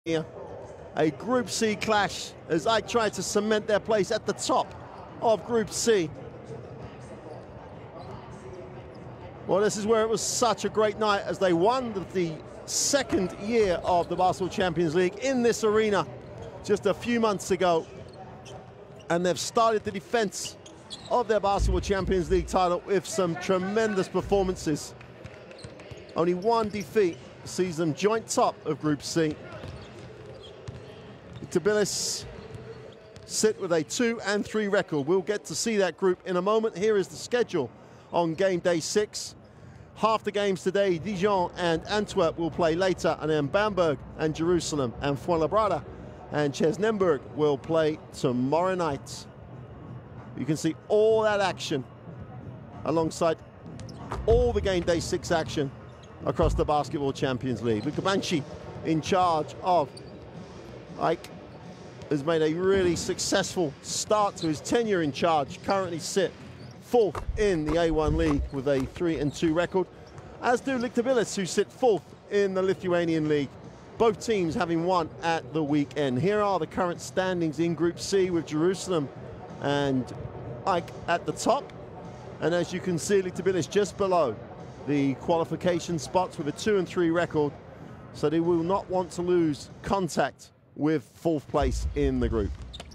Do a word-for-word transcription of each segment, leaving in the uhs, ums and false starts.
Lithuania. A Group C clash as AEK tried to cement their place at the top of Group C. Well, this is where it was such a great night as they won the second year of the Basketball Champions League in this arena just a few months ago. And they've started the defense of their Basketball Champions League title with some tremendous performances. Only one defeat sees them joint top of Group C. Tbilisi sit with a two and three record. We'll get to see that group in a moment. Here is the schedule on game day six. Half the games today, Dijon and Antwerp will play later, and then Bamberg and Jerusalem and Fuenlabrada and Chesnemberg will play tomorrow night. You can see all that action alongside all the game day six action across the Basketball Champions League. Luka Banchi in charge of AEK has made a really successful start to his tenure in charge. Currently sit fourth in the A one League with a three and two record, as do Tbilisi, who sit fourth in the Lithuanian League. Both teams having won at the weekend. Here are the current standings in Group C with Jerusalem and AEK at the top. And as you can see, Tbilisi just below the qualification spots with a two and three record. So they will not want to lose contact with fourth place in the group.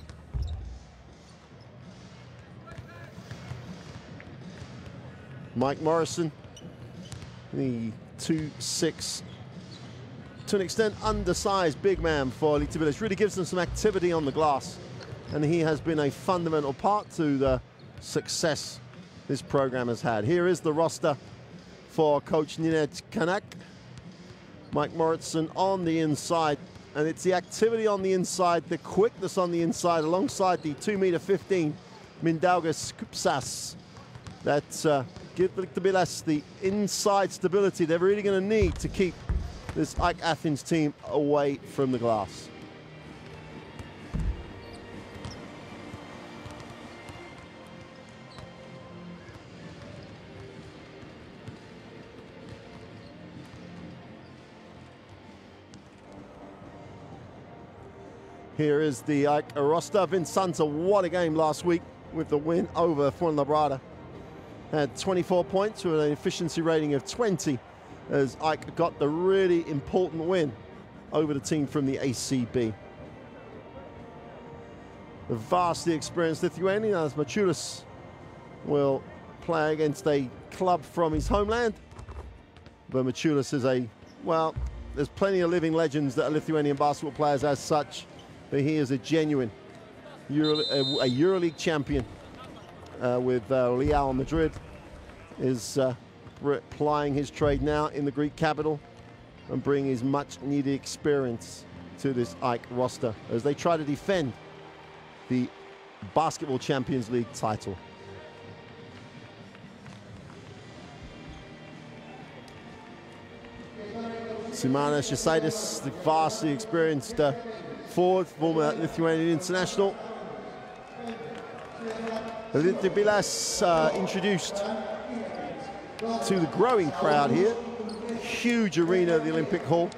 Mike Morrison, the two six, to an extent undersized big man for Tbilisi, really gives them some activity on the glass, and he has been a fundamental part to the success this program has had. Here is the roster for coach Nined Kanak. Mike Morrison on the inside, and it's the activity on the inside, the quickness on the inside, alongside the two meter fifteen Mindaugas Kupsas that uh, give Tbilisi the inside stability they're really going to need to keep this AEK Athens team away from the glass. Here is the AEK roster. Vincenta, what a game last week with the win over Fuenlabrada. Had twenty-four points with an efficiency rating of twenty as AEK got the really important win over the team from the A C B. The vastly experienced Lithuanian, as Mačiulis will play against a club from his homeland. But Mačiulis is a, well, there's plenty of living legends that are Lithuanian basketball players as such, but he is a genuine Euro, a, a EuroLeague champion uh, with uh, Real Madrid. Is uh, plying his trade now in the Greek capital and bringing his much needed experience to this AEK roster as they try to defend the Basketball Champions League title. Simonas Jasaitis, the vastly experienced uh, forward, former Lithuanian international. Tbilisi uh, introduced to the growing crowd here. Huge arena at the Olympic Hall.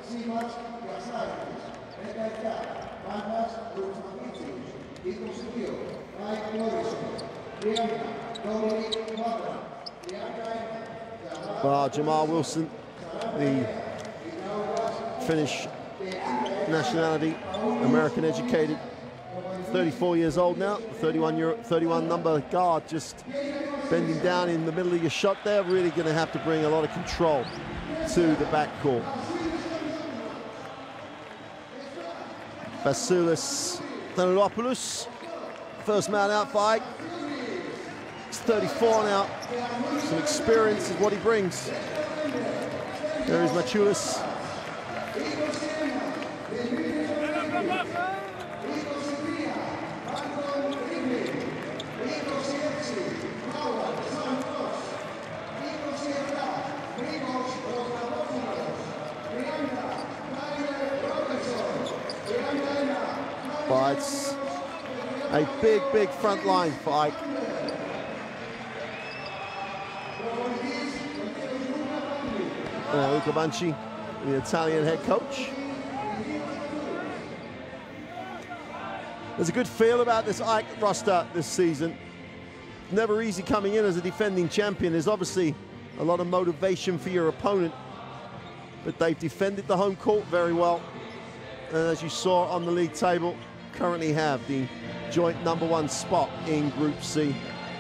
Well, Jamal Wilson, the Finnish nationality, American educated, thirty-four years old now, thirty-one, Euro, thirty-one number guard, just bending down in the middle of your shot there, really going to have to bring a lot of control to the backcourt. Vasilis Thanilopoulos, first man out for AEK. He's thirty-four now. Some experience is what he brings. There is Mačiulis. But it's a big, big front line for AEK. Uh, Luca Banchi, the Italian head coach. There's a good feel about this Ike roster this season. Never easy coming in as a defending champion. There's obviously a lot of motivation for your opponent, but they've defended the home court very well. And as you saw on the league table, currently have the joint number one spot in Group C.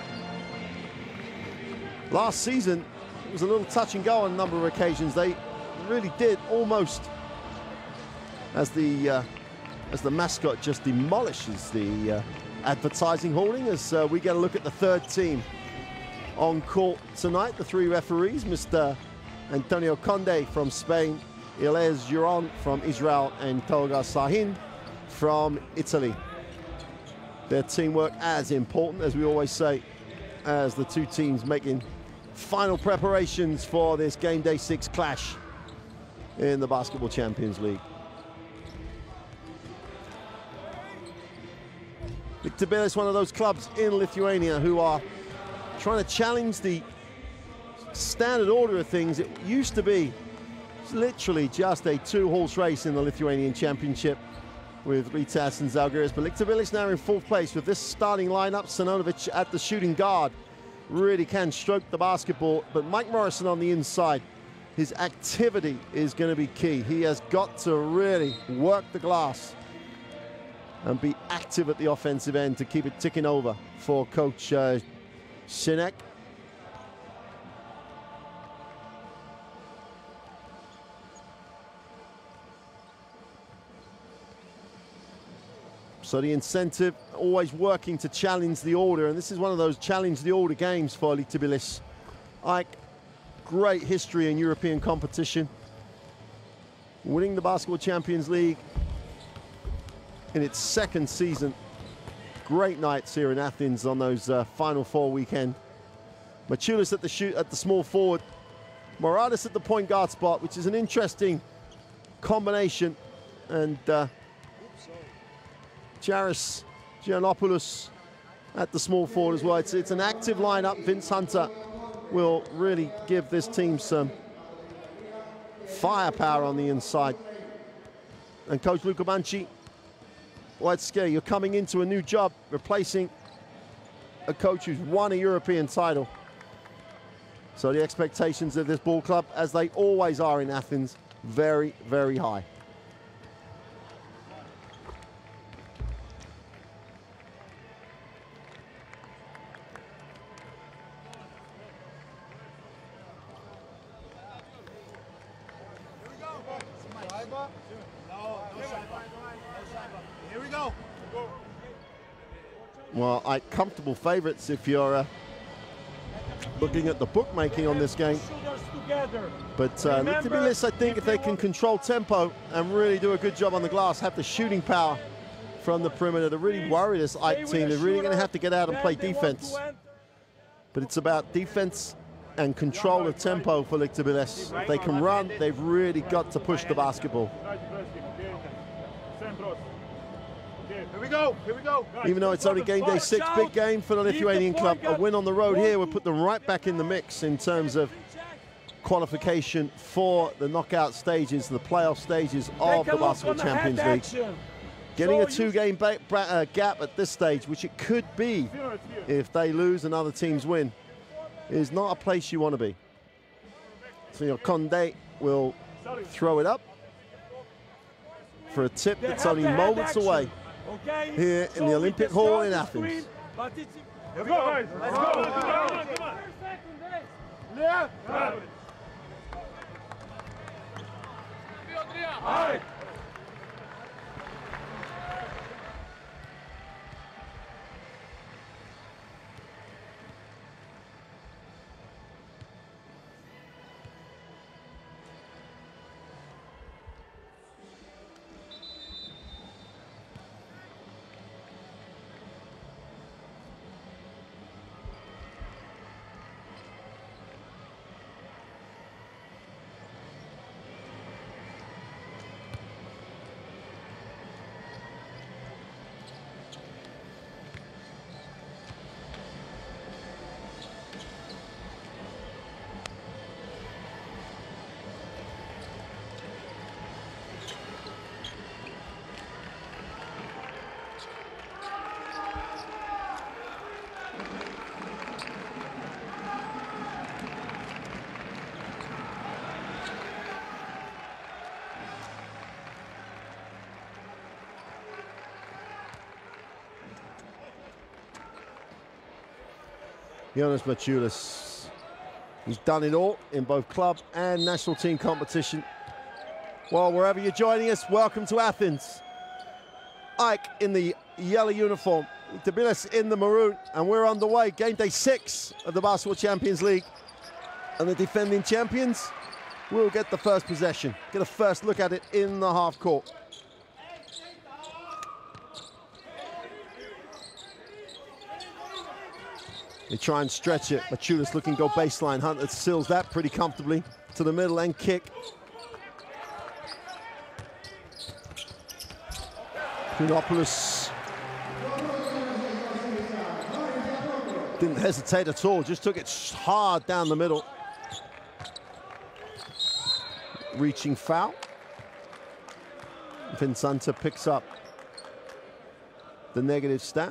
Last season, it was a little touch and go on a number of occasions. They really did almost, as the uh, as the mascot just demolishes the uh, advertising hoarding, as uh, we get a look at the third team on court tonight. The three referees, Mister Antonio Conde from Spain, Ilez Giron from Israel, and Tolga Sahin from Italy. Their teamwork as important, as we always say, as the two teams making final preparations for this game day six clash in the Basketball Champions League. Tbilisi, one of those clubs in Lithuania who are trying to challenge the standard order of things. It used to be literally just a two-horse race in the Lithuanian Championship with Rytas and Zalgiris, but Tbilisi now in fourth place with this starting lineup. Sinonovic at the shooting guard really can stroke the basketball, but Mike Morrison on the inside, his activity is going to be key. He has got to really work the glass and be active at the offensive end to keep it ticking over for Coach uh, Sinek. So the incentive, always working to challenge the order, and this is one of those challenge the order games for Tbilisi. Ike, great history in European competition, winning the Basketball Champions League in its second season. Great nights here in Athens on those uh, Final Four weekend. Maciulis at the shoot at the small forward, Moradis at the point guard spot, which is an interesting combination, and uh, Charis Giannopoulos at the small forward as well. It's, it's an active lineup. Vince Hunter will really give this team some firepower on the inside. And Coach Luca Banchi, well, it's scary. You're coming into a new job, replacing a coach who's won a European title. So the expectations of this ball club, as they always are in Athens, very, very high. Here we go. Well, I comfortable favorites if you're uh, looking at the bookmaking on this game. But uh, Tbilisi, I think if they can control tempo and really do a good job on the glass, have the shooting power from the perimeter to really worry this Ike team, they're really going to have to get out and play defense. But it's about defense and control of tempo for Tbilisi. If they can run, they've really got to push the basketball. Here we go, here we go. Even though it's only game day six, big game for the Lithuanian club. A win on the road here would put them right back in the mix in terms of qualification for the knockout stages, the playoff stages of the Basketball Champions League. Getting a two-game uh, gap at this stage, which it could be if they lose and other teams win, is not a place you want to be. So your Conde will throw it up for a tip that's only moments away here in the Olympic Hall in Athens. Here we go, guys. Let's go. Come on, come on. Yeah. All right. Jonas Maciulis. He's done it all in both club and national team competition. Well, wherever you're joining us, welcome to Athens. Ike in the yellow uniform, Dabilis in the maroon, and we're underway. Game day six of the Basketball Champions League. And the defending champions will get the first possession. Get a first look at it in the half court. They try and stretch it. Maciulis looking to go baseline. Hunter seals that pretty comfortably to the middle and kick. Kounopoulos didn't hesitate at all, just took it hard down the middle. Reaching foul. Vincenta picks up the negative stat.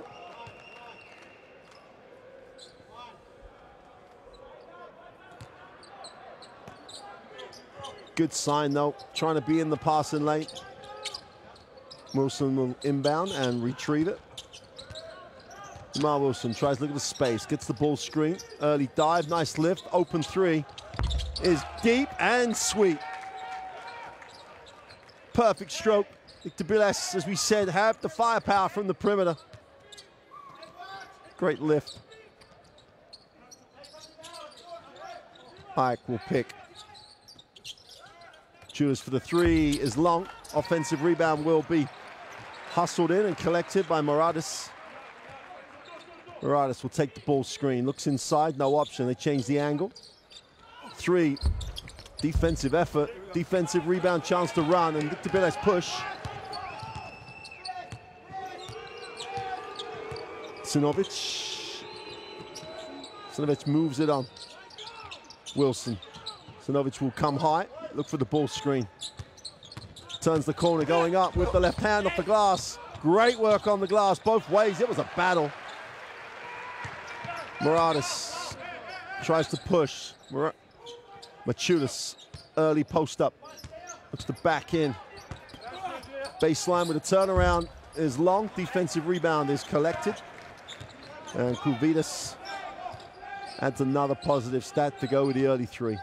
Good sign though, trying to be in the passing lane. Wilson will inbound and retrieve it. Jamal Wilson tries to look at the space, gets the ball screen. Early dive, nice lift, open three is deep and sweet. Perfect stroke. Dabilis, as we said, have the firepower from the perimeter. Great lift. Ike will pick. Julius for the three is long. Offensive rebound will be hustled in and collected by Moradis. Moradis will take the ball screen. Looks inside, no option. They change the angle. Three, defensive effort. Defensive rebound, chance to run, and Dabilis push. Sinovic. Sinovic moves it on. Wilson. Sinovic will come high. Look for the ball screen. Turns the corner, going up with the left hand off the glass. Great work on the glass both ways. It was a battle. Moradis tries to push. Mar Maciulis, early post up. Looks to back in. Baseline with a turnaround is long. Defensive rebound is collected. And Kouvidas adds another positive stat to go with the early three.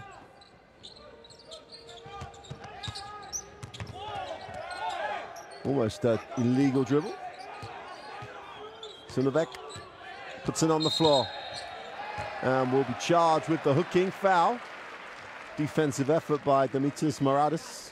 Almost an illegal dribble. Sinovic puts it on the floor and will be charged with the hooking foul. Defensive effort by Dimitris Moradis.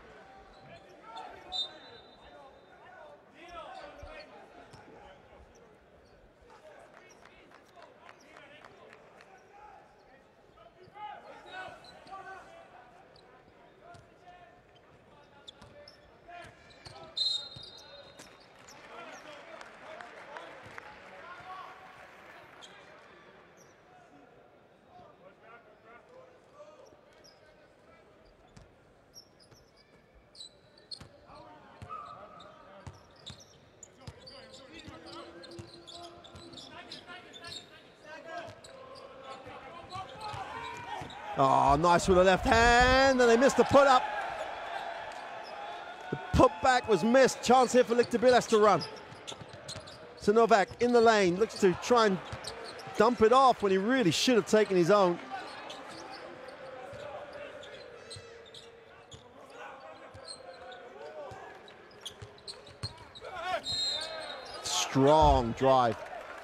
Oh, nice with the left hand, and they missed the put up. The putback was missed. Chance here for Dabilis to run. Sinovic in the lane, looks to try and dump it off when he really should have taken his own. Strong drive.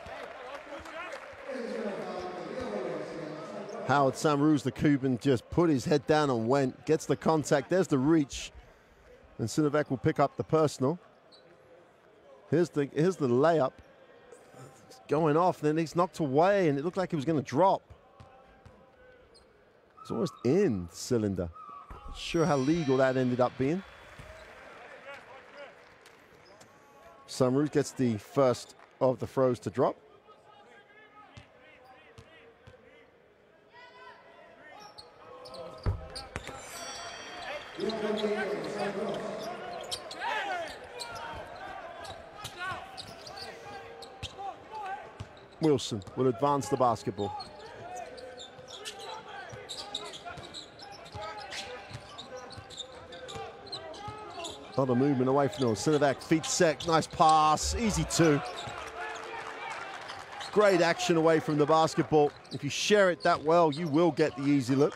Howard Samruz, the Cuban, just put his head down and went. Gets the contact. There's the reach. And Sinovic will pick up the personal. Here's the, here's the layup. It's going off, then he's knocked away, and it looked like he was going to drop. It's almost in cylinder. Not sure how legal that ended up being. Samruz gets the first of the throws to drop. Wilson will advance the basketball. Other movement away from them. Sinovic, feet set, nice pass, easy two. Great action away from the basketball. If you share it that well, you will get the easy look.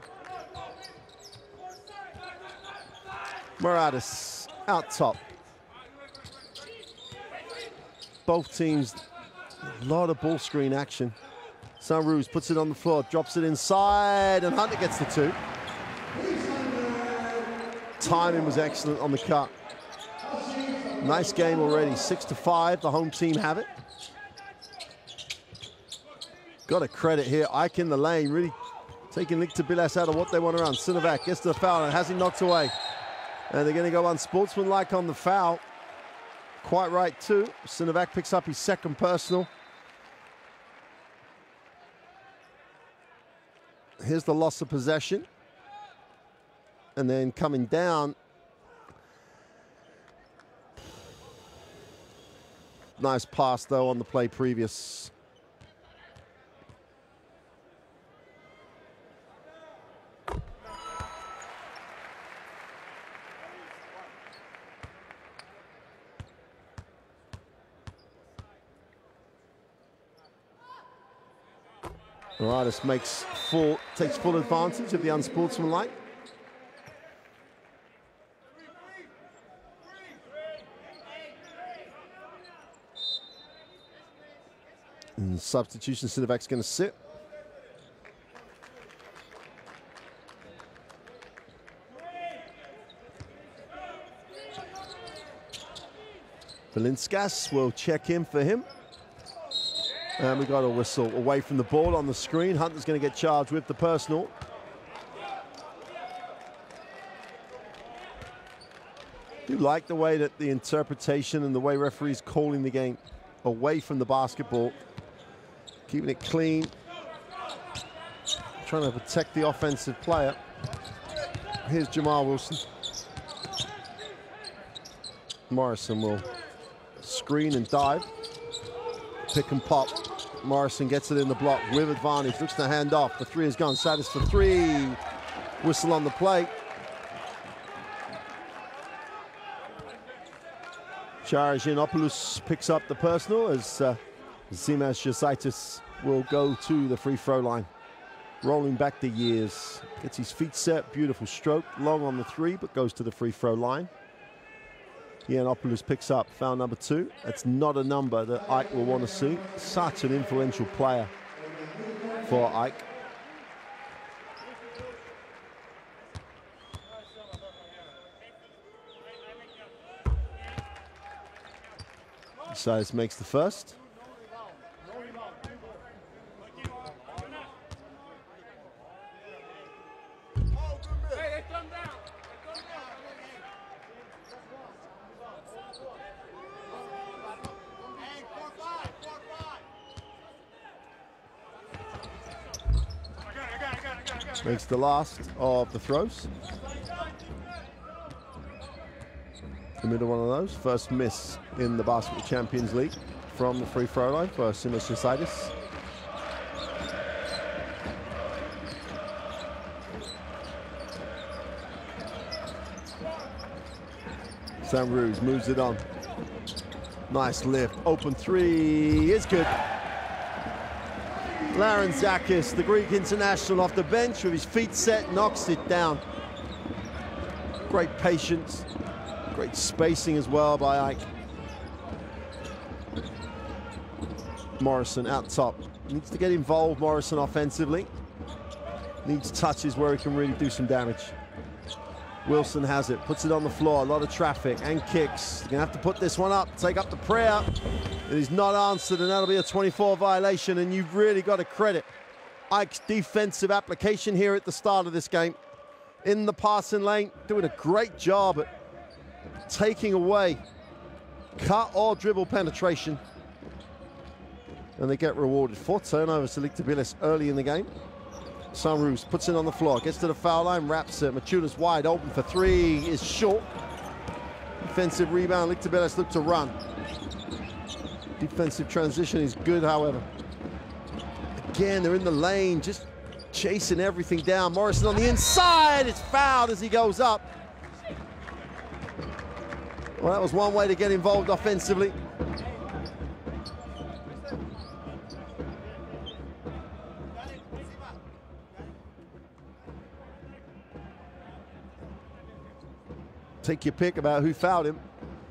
Morales out top. Both teams, a lot of ball screen action. Sanruz puts it on the floor, drops it inside, and Hunter gets the two. Timing was excellent on the cut. Nice game already, six to five, the home team have it. Got a credit here, Ike in the lane, really taking Licktebiles out of what they want to run. Sinovac gets to the foul and has it knocked away. And they're going to go unsportsmanlike on the foul. Quite right too. Sinovac picks up his second personal. Here's the loss of possession. And then coming down. Nice pass though on the play previous. Morales makes full, takes full advantage of the unsportsmanlike. And substitution, Sinovac's going to sit. Valinskas will check in for him. And we got a whistle away from the ball on the screen. Hunter's going to get charged with the personal. I do like the way that the interpretation and the way referees calling the game away from the basketball. Keeping it clean. Trying to protect the offensive player. Here's Jamal Wilson. Morrison will screen and dive. Pick and pop. Morrison gets it in the block with advantage. Looks to hand off. The three is gone. Sadis for three. Whistle on the plate. Charagianopoulos picks up the personal as uh, Zimas Jasaitis will go to the free throw line. Rolling back the years. Gets his feet set. Beautiful stroke. Long on the three, but goes to the free throw line. Giannopoulos picks up foul number two. That's not a number that Ike will want to see. Such an influential player for Ike. Size makes the first. Makes the last of the throws. The middle one of those. First miss in the Basketball Champions League from the free throw line for Zimas Jasaitis. Sanruz moves it on. Nice lift. Open three is good. Larentzakis, the Greek international, off the bench with his feet set, knocks it down. Great patience, great spacing as well by Ike. Morrison out top. Needs to get involved, Morrison, offensively. Needs touches where he can really do some damage. Wilson has it, puts it on the floor, a lot of traffic and kicks. You're gonna have to put this one up, take up the prayer. It is not answered, and that'll be a twenty-four violation, and you've really got to credit Ike's defensive application here at the start of this game. In the passing lane, doing a great job at taking away cut or dribble penetration. And they get rewarded. Four turnovers to Licktebiles early in the game. Sanruz puts it on the floor, gets to the foul line, wraps it. Machunas wide open for three, is short. Defensive rebound, Licktebiles look to run. Defensive transition is good, however. Again, they're in the lane, just chasing everything down. Morrison on the inside, it's fouled as he goes up. Well, that was one way to get involved offensively. Take your pick about who fouled him.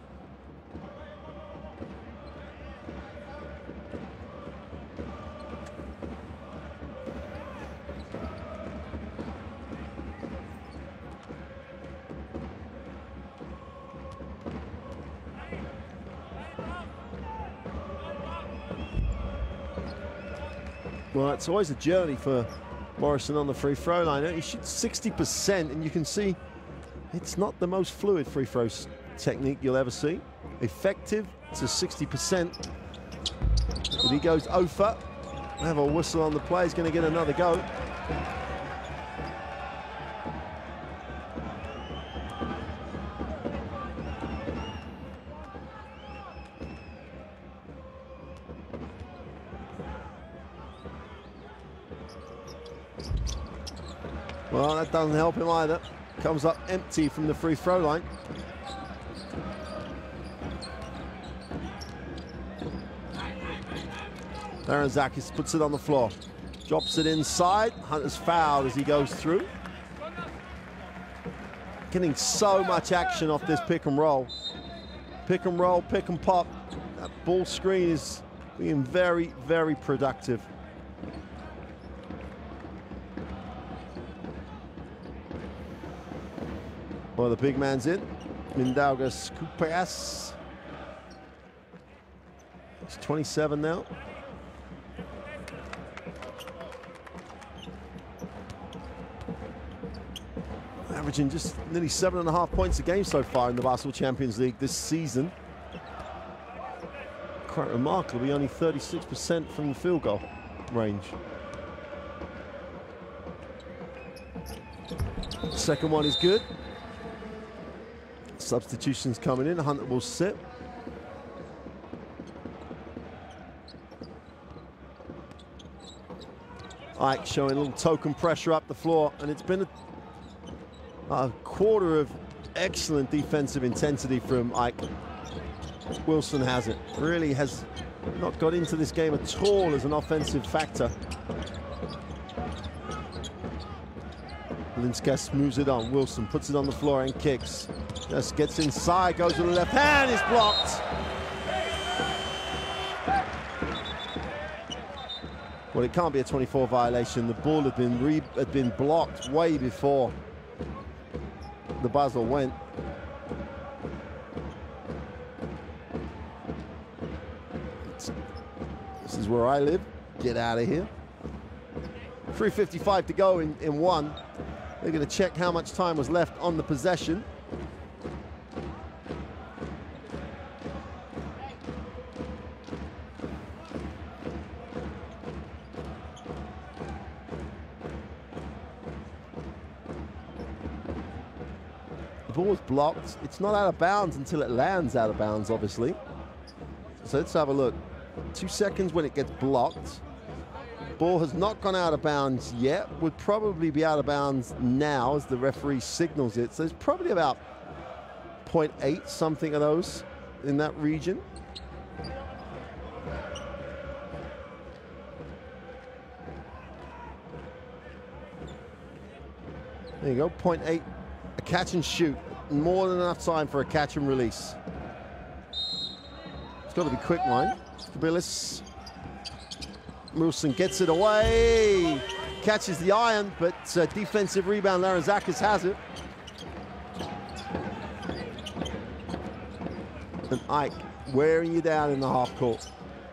Well, it's always a journey for Morrison on the free throw line. He shoots sixty percent, and you can see it's not the most fluid free throw technique you'll ever see. Effective to sixty percent. But he goes oh for. Have a whistle on the play. He's going to get another go. Well, that doesn't help him either. Comes up empty from the free throw line. Larentzakis puts it on the floor. Drops it inside. Hunter's fouled as he goes through. Getting so much action off this pick and roll. Pick and roll, pick and pop. That ball screen is being very, very productive. Well, the big man's in. Mindaugas Kupas. He's twenty-seven now. Averaging just nearly seven and a half points a game so far in the Basketball Champions League this season. Quite remarkably, only thirty-six percent from the field goal range. Second one is good. Substitutions coming in. Hunter will sit. Ike showing a little token pressure up the floor, and it's been a, a quarter of excellent defensive intensity from Ike. Wilson has it. Really has not got into this game at all as an offensive factor. Linskas moves it on. Wilson puts it on the floor and kicks. Just gets inside, goes to the left hand, is blocked. Well, it can't be a twenty-four violation. The ball had been re had been blocked way before the buzzer went. It's, this is where I live. Get out of here. three fifty-five to go in, in one. They're going to check how much time was left on the possession. The ball was blocked. It's not out of bounds until it lands out of bounds, obviously. So let's have a look. Two seconds when it gets blocked. Ball has not gone out of bounds yet. Would probably be out of bounds now as the referee signals it. So it's probably about zero point eight something of those in that region. There you go, zero point eight. A catch and shoot. More than enough time for a catch and release. It's got to be quick line. Skabilis. Wilson gets it away, catches the iron, but uh, defensive rebound. Larentzakis has it. And Ike wearing you down in the half court.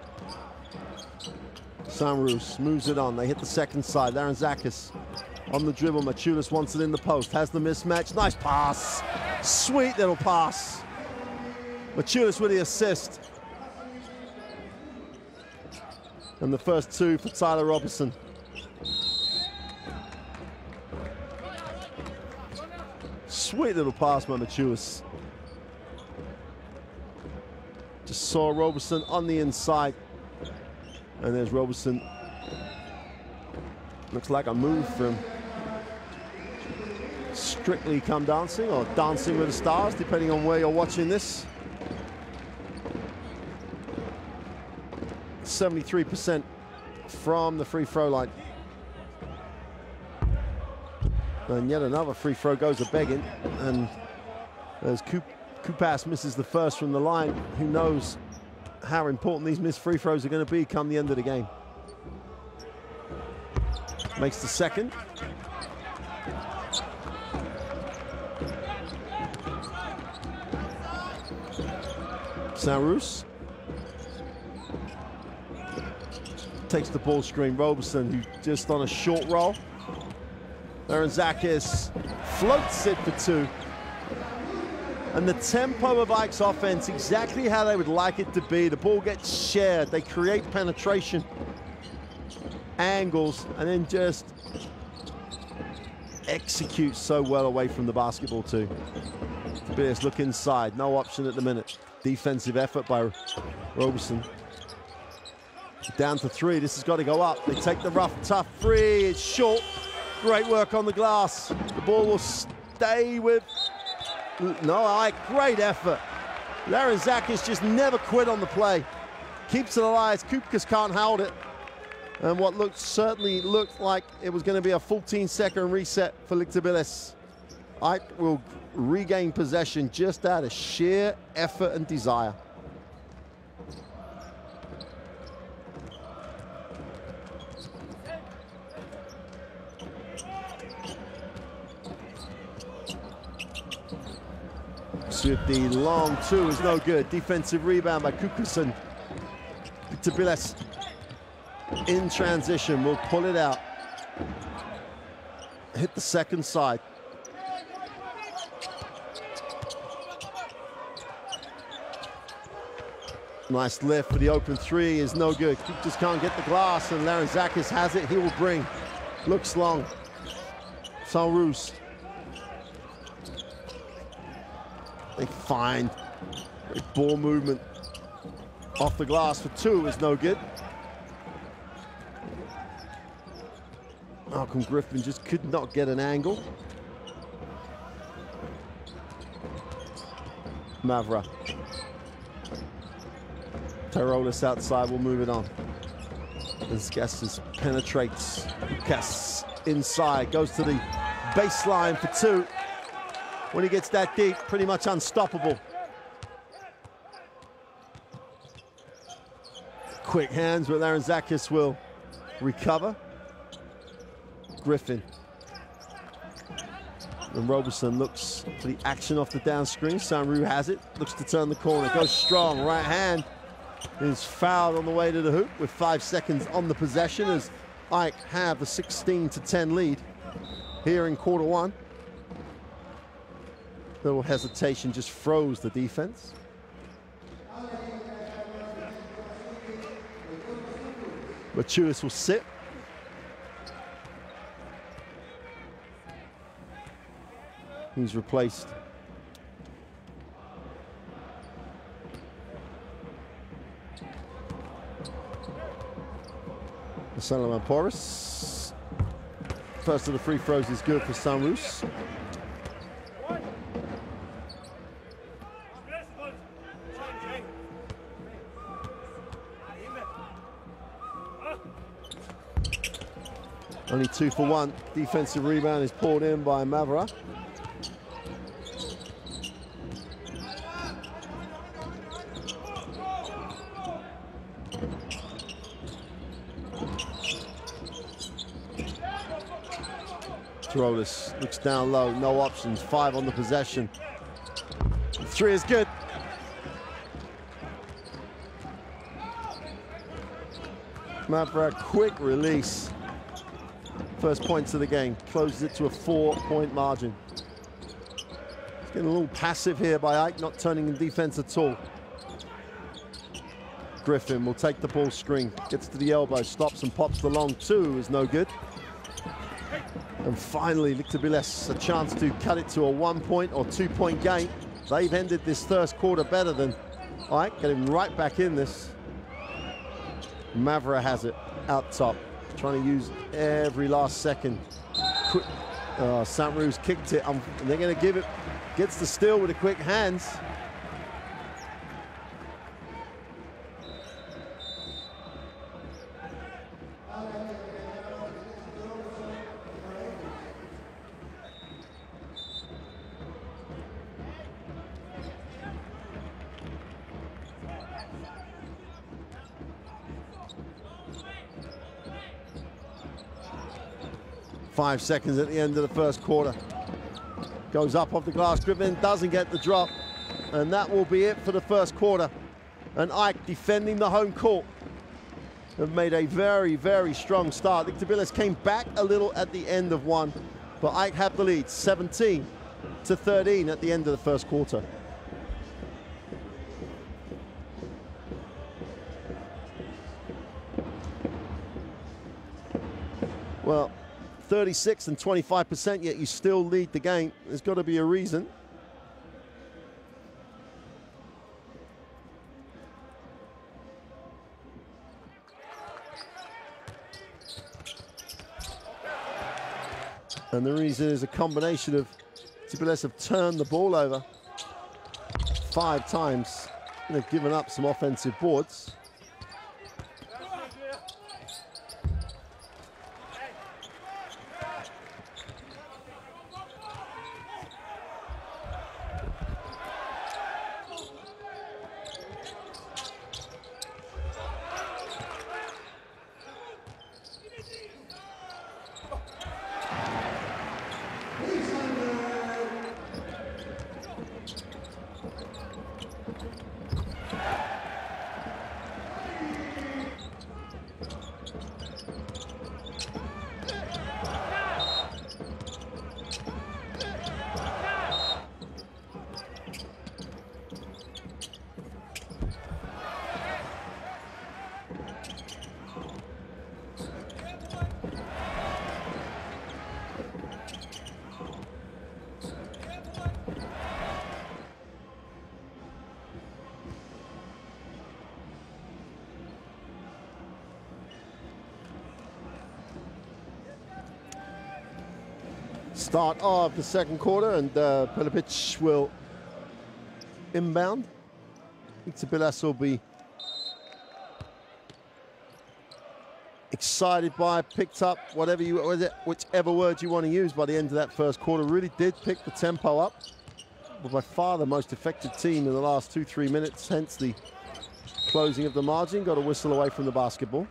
Sanrus moves it on. They hit the second side. Larentzakis on the dribble. Maciulis wants it in the post. Has the mismatch. Nice pass. Sweet little pass. Maciulis with the assist. And the first two for Tyler Robertson. Sweet little pass by Maciulis. Just saw Robertson on the inside. And there's Robertson. Looks like a move from Strictly Come Dancing or Dancing with the Stars, depending on where you're watching this. seventy-three percent from the free throw line. And yet another free throw goes a begging, and As Kupas misses the first from the line, who knows how important these missed free throws are going to be come the end of the game. Makes the second. Saint-Russe takes the ball screen. Roberson, who just on a short roll. Larentzakis floats it for two. And the tempo of Ike's offense, exactly how they would like it to be. The ball gets shared. They create penetration, angles, and then just execute so well away from the basketball too. Tobias look inside, no option at the minute. Defensive effort by Roberson. Down to three, this has got to go up. They take the rough, tough three, it's short. Great work on the glass. The ball will stay with, no, Ike, great effort. Larentzakis just never quit on the play. Keeps it alive, Kupkas can't hold it. And what looked, certainly looked like it was going to be a fourteen second reset for Licktebilis. Ike will regain possession just out of sheer effort and desire. With the long two is no good. Defensive rebound by Kukusen. Licktebilis in transition will pull it out. Hit the second side. Nice lift for the open three is no good. Just can't get the glass, and Larentzakis has it. He will bring. Looks long. Saint-Russe. They find a ball movement off the glass for two is no good. Malcolm Griffin just could not get an angle. Mavra. Tyrolis outside, will move it on. As Gassis penetrates. Cass inside, goes to the baseline for two. When he gets that deep, pretty much unstoppable. Quick hands, but Larentzakis will recover. Griffin. And Roberson looks for the action off the down screen. Saint-Russe has it, looks to turn the corner, goes strong, right hand. Is fouled on the way to the hoop with five seconds on the possession as Ike have the sixteen to ten lead here in quarter one. Little hesitation just froze the defense. Maciulis will sit. He's replaced. Solomon Porras. First of the free throws is good for Saint-Russe. Only two for one. Defensive rebound is poured in by Mavra. Tyrolis looks down low, no options, five on the possession. Three is good. Mavra, quick release. First points of the game, closes it to a four-point margin. It's getting a little passive here by Ike, not turning in defense at all. Griffin will take the ball screen, gets to the elbow, stops and pops the long two, is no good. And finally, Licktebilis a chance to cut it to a one-point or two-point game. They've ended this first quarter better than Ike, getting right back in this. Mavra has it out top, trying to use every last second. Quick, uh, Saint-Russe kicked it, um, and they're going to give it, gets the steal with the quick hands. Five seconds at the end of the first quarter. Goes up off the glass. Griffin doesn't get the drop. And that will be it for the first quarter. And Ike defending the home court. Have made a very, very strong start. Tbilisi came back a little at the end of one, but Ike had the lead, seventeen to thirteen at the end of the first quarter. Well, thirty-six and twenty-five percent, yet you still lead the game. There's got to be a reason. And the reason is a combination of Tbilisi have turned the ball over five times. And they've given up some offensive boards. Start of the second quarter, and uh, Pilipic will inbound. Tbilisi will be excited by, picked up, whatever you, whichever word you want to use by the end of that first quarter. Really did pick the tempo up. But by far the most effective team in the last two, three minutes, hence the closing of the margin. Got a whistle away from the basketball.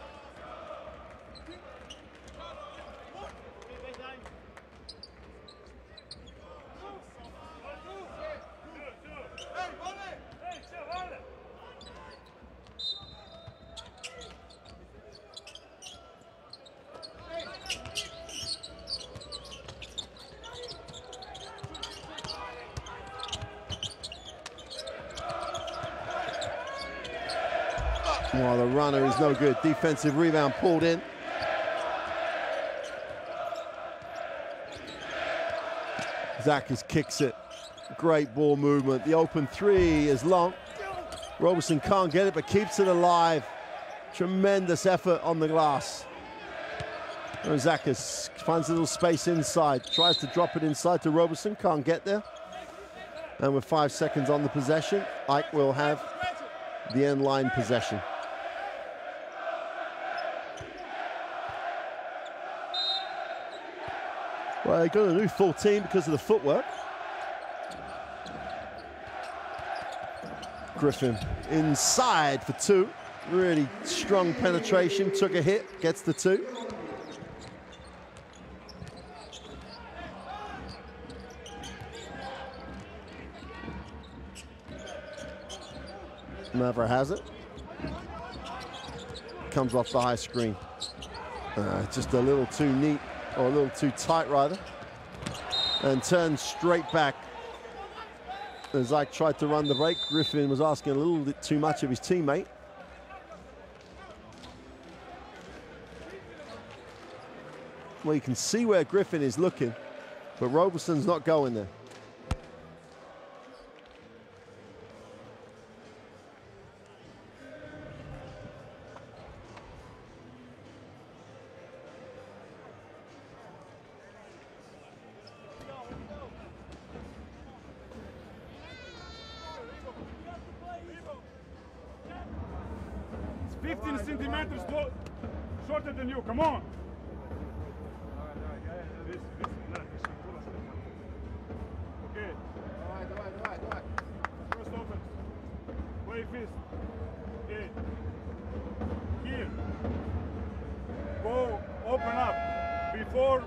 Well, the runner is no good. Defensive rebound pulled in. Zakis kicks it. Great ball movement. The open three is long. Roberson can't get it, but keeps it alive. Tremendous effort on the glass. And Zakis finds a little space inside. Tries to drop it inside to Roberson. Can't get there. And with five seconds on the possession, Ike will have the end line possession. Well, they got a new full team because of the footwork. Griffin inside for two. Really strong penetration, took a hit, gets the two. Mavra has it. Comes off the high screen. Uh, just a little too neat, or a little too tight rather. And turns straight back. As Ike tried to run the break, Griffin was asking a little bit too much of his teammate. Well, you can see where Griffin is looking, but Roberson's not going there. fifteen centimeters shorter than you, come on. Okay. First offense. Play fist. Okay. Here. Go open up. before.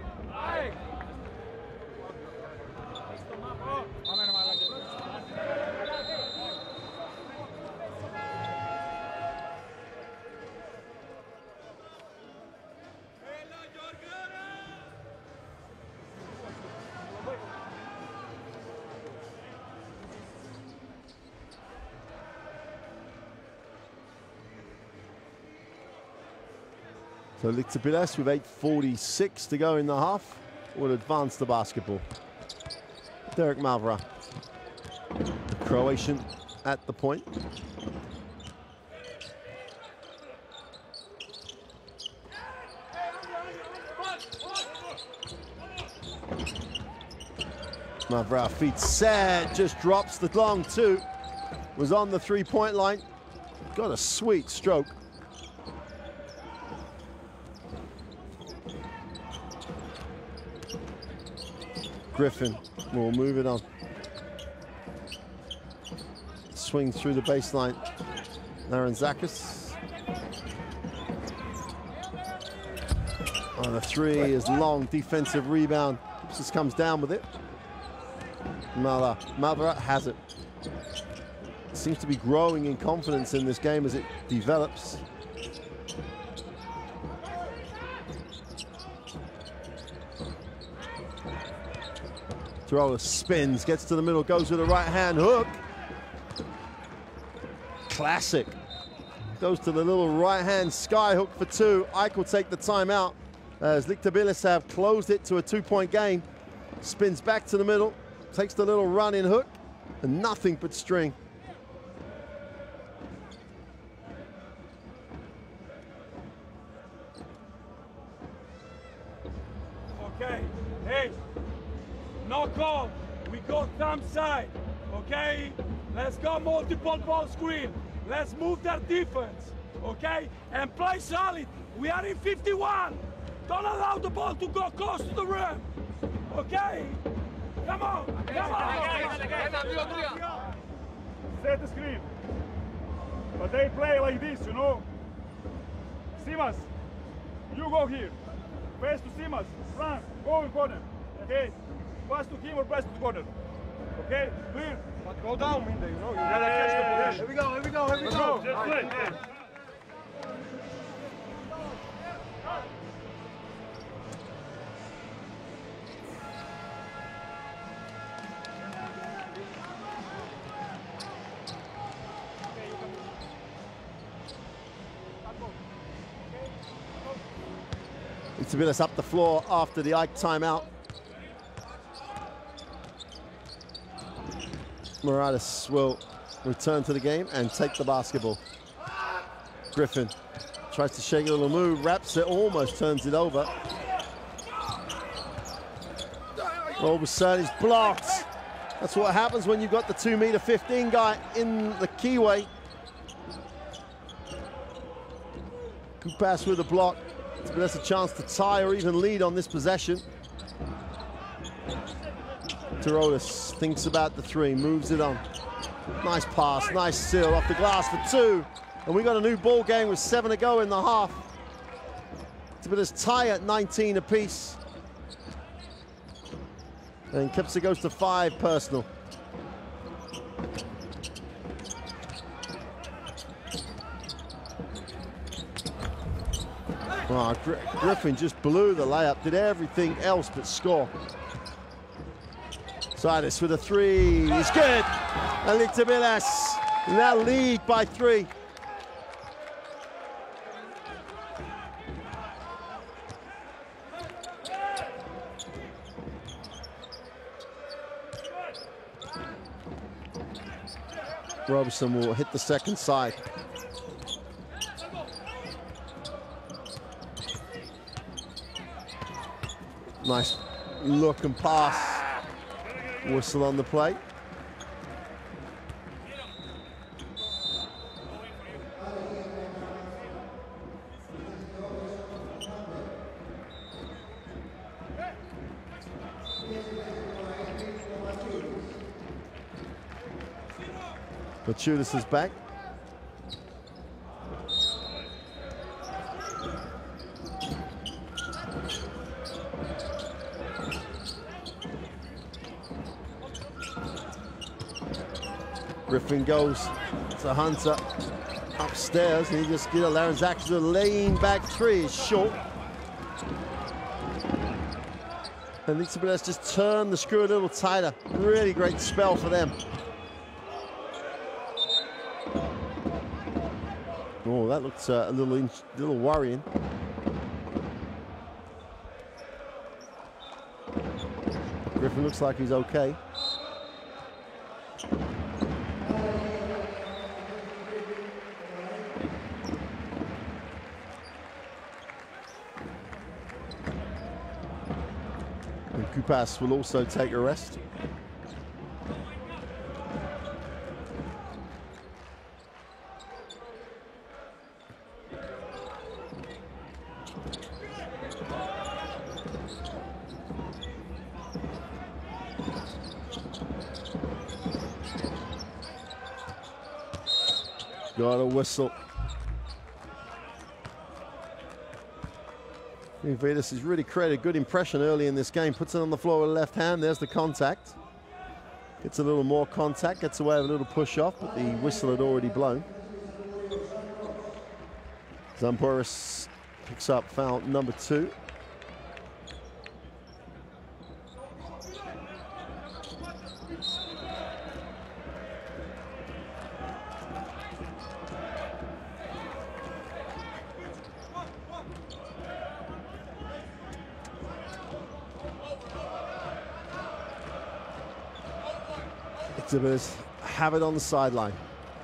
So Licktebiles with eight forty-six to go in the half will advance the basketball. Derek Mavra, the Croatian at the point. Mavra feet set, just drops the long two. Was on the three-point line. Got a sweet stroke. Griffin will move it on. Swings through the baseline. Larantzakis. On a three is long defensive rebound. Just comes down with it. Mala Mavra has it. Seems to be growing in confidence in this game as it develops. Thrower spins, gets to the middle, goes with a right hand hook. Classic. Goes to the little right hand sky hook for two. Ike will take the timeout as Licktebiles have closed it to a two point game. Spins back to the middle, takes the little run in hook, and nothing but string. Okay, hey. No call, we go thumb side, okay? Let's go multiple ball screen. Let's move their defense, okay? And play solid. We are in fifty-one. Don't allow the ball to go close to the rim, okay? Come on, come on. Set the screen. But they play like this, you know? Simas, you go here. Pass to Simas, run, go in corner, okay? Pass to him or pass to the corner. Okay, clear? But go down, Minde, you know, you gotta Yeah, catch the yeah, position. yeah. Here we go, here we go, here we Let's go. go, just play. Licktebiles up the floor after the Ike timeout. Moratis will return to the game and take the basketball. Griffin tries to shake a little move, wraps it, almost turns it over. Roberson is blocked. That's what happens when you've got the two meter fifteen guy in the keyway. Good pass with a block. But that's a chance to tie or even lead on this possession. Terodis thinks about the three, moves it on. Nice pass, nice seal off the glass for two. And we got a new ball game with seven to go in the half. But it's tie at nineteen apiece. And Kipser goes to five personal. Oh, Gr Griffin just blew the layup, did everything else but score. Sidis with a three, he's good. And Licktebiles now lead by three. Roberson will hit the second side. Nice look and pass. Whistle on the play. Maciulis is back. Griffin goes to Hunter upstairs, and he just gives Larantzakis a laying back three. It's short. And Licktebeles just turned the screw a little tighter. Really great spell for them. Oh, that looks uh, a little, inch, little worrying. Griffin looks like he's okay. And Kupas will also take a rest. Got a whistle. Vidas has really created a good impression early in this game. Puts it on the floor with the left hand. There's the contact. Gets a little more contact. Gets away with a little push off, but the whistle had already blown. Zambouras picks up foul number two. Licktebeles have it on the sideline.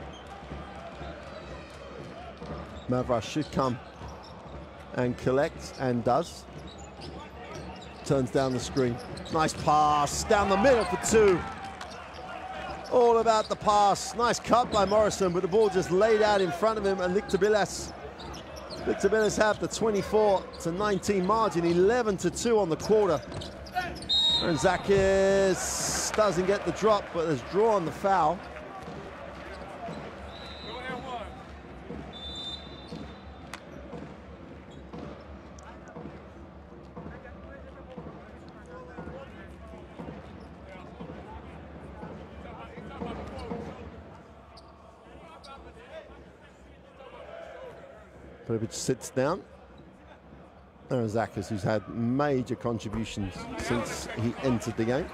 Mavras should come and collect, and does. Turns down the screen. Nice pass down the middle for two. All about the pass. Nice cut by Morrison, but the ball just laid out in front of him, and Licktebeles. Licktebeles have the twenty-four to nineteen margin, eleven to two on the quarter. And Zakis doesn't get the drop, but has drawn the foul. Petrovic sits down. Zakis, who's had major contributions since he entered the game.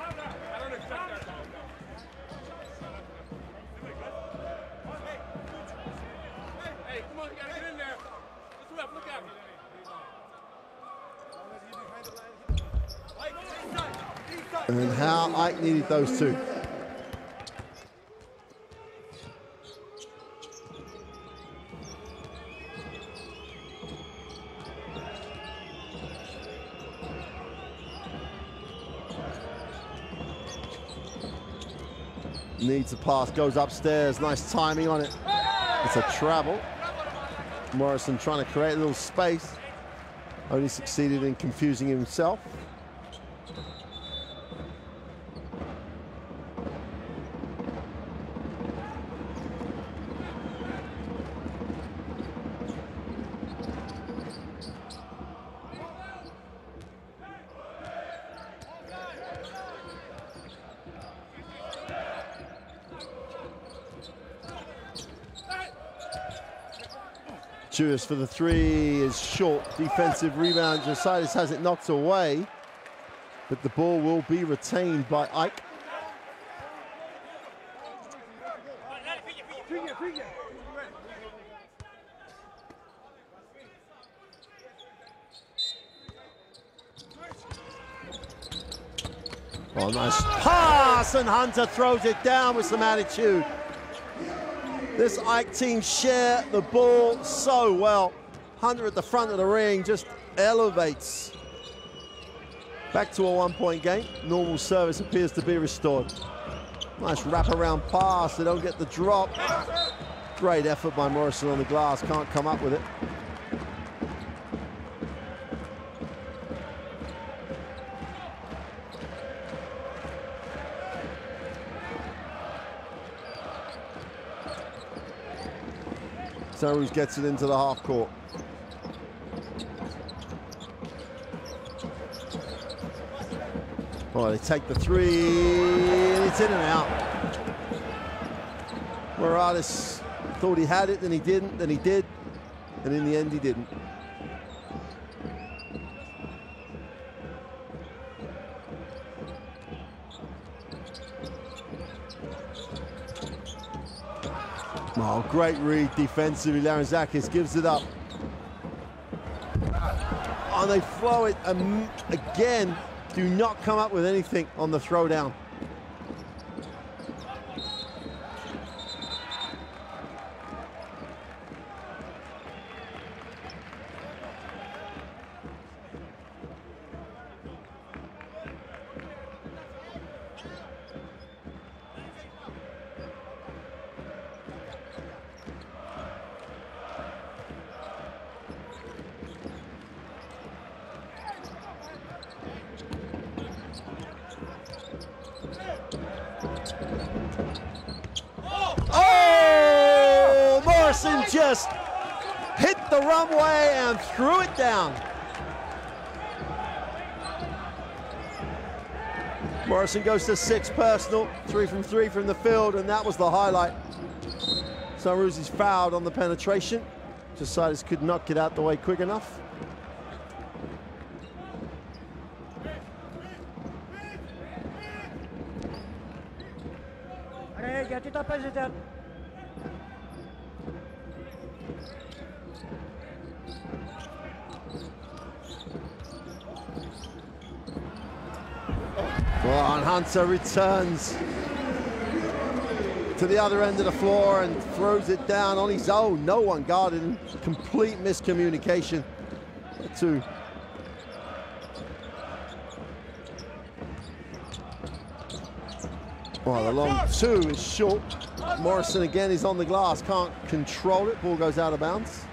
And how Ike needed those two. Needs a pass, goes upstairs, nice timing on it. It's a travel. Morrison trying to create a little space. Only succeeded in confusing himself. Juris for the three is short. Defensive rebound. Josias has it knocked away, but the ball will be retained by Ike. Oh, nice pass, and Hunter throws it down with some attitude. This Ike team share the ball so well. Hunter at the front of the ring just elevates. Back to a one-point game. Normal service appears to be restored. Nice wraparound pass. They don't get the drop. Great effort by Morrison on the glass. Can't come up with it. Sarus gets it into the half court. Oh, they take the three, and it's in and out. Morales thought he had it, then he didn't, then he did, and in the end he didn't. Oh, great read defensively. Larantzakis gives it up. And they throw it um, again. Do not come up with anything on the throwdown. Oh! Morrison just hit the runway and threw it down. Morrison goes to six personal, three from three from the field, and that was the highlight. Sanruzzi's fouled on the penetration. Tsitsipas could not get out the way quick enough. Well, and Hunter returns to the other end of the floor and throws it down on his own. No one guarded him. Complete miscommunication. Two. Well, the long two is short. Morrison again is on the glass, can't control it. Ball goes out of bounds.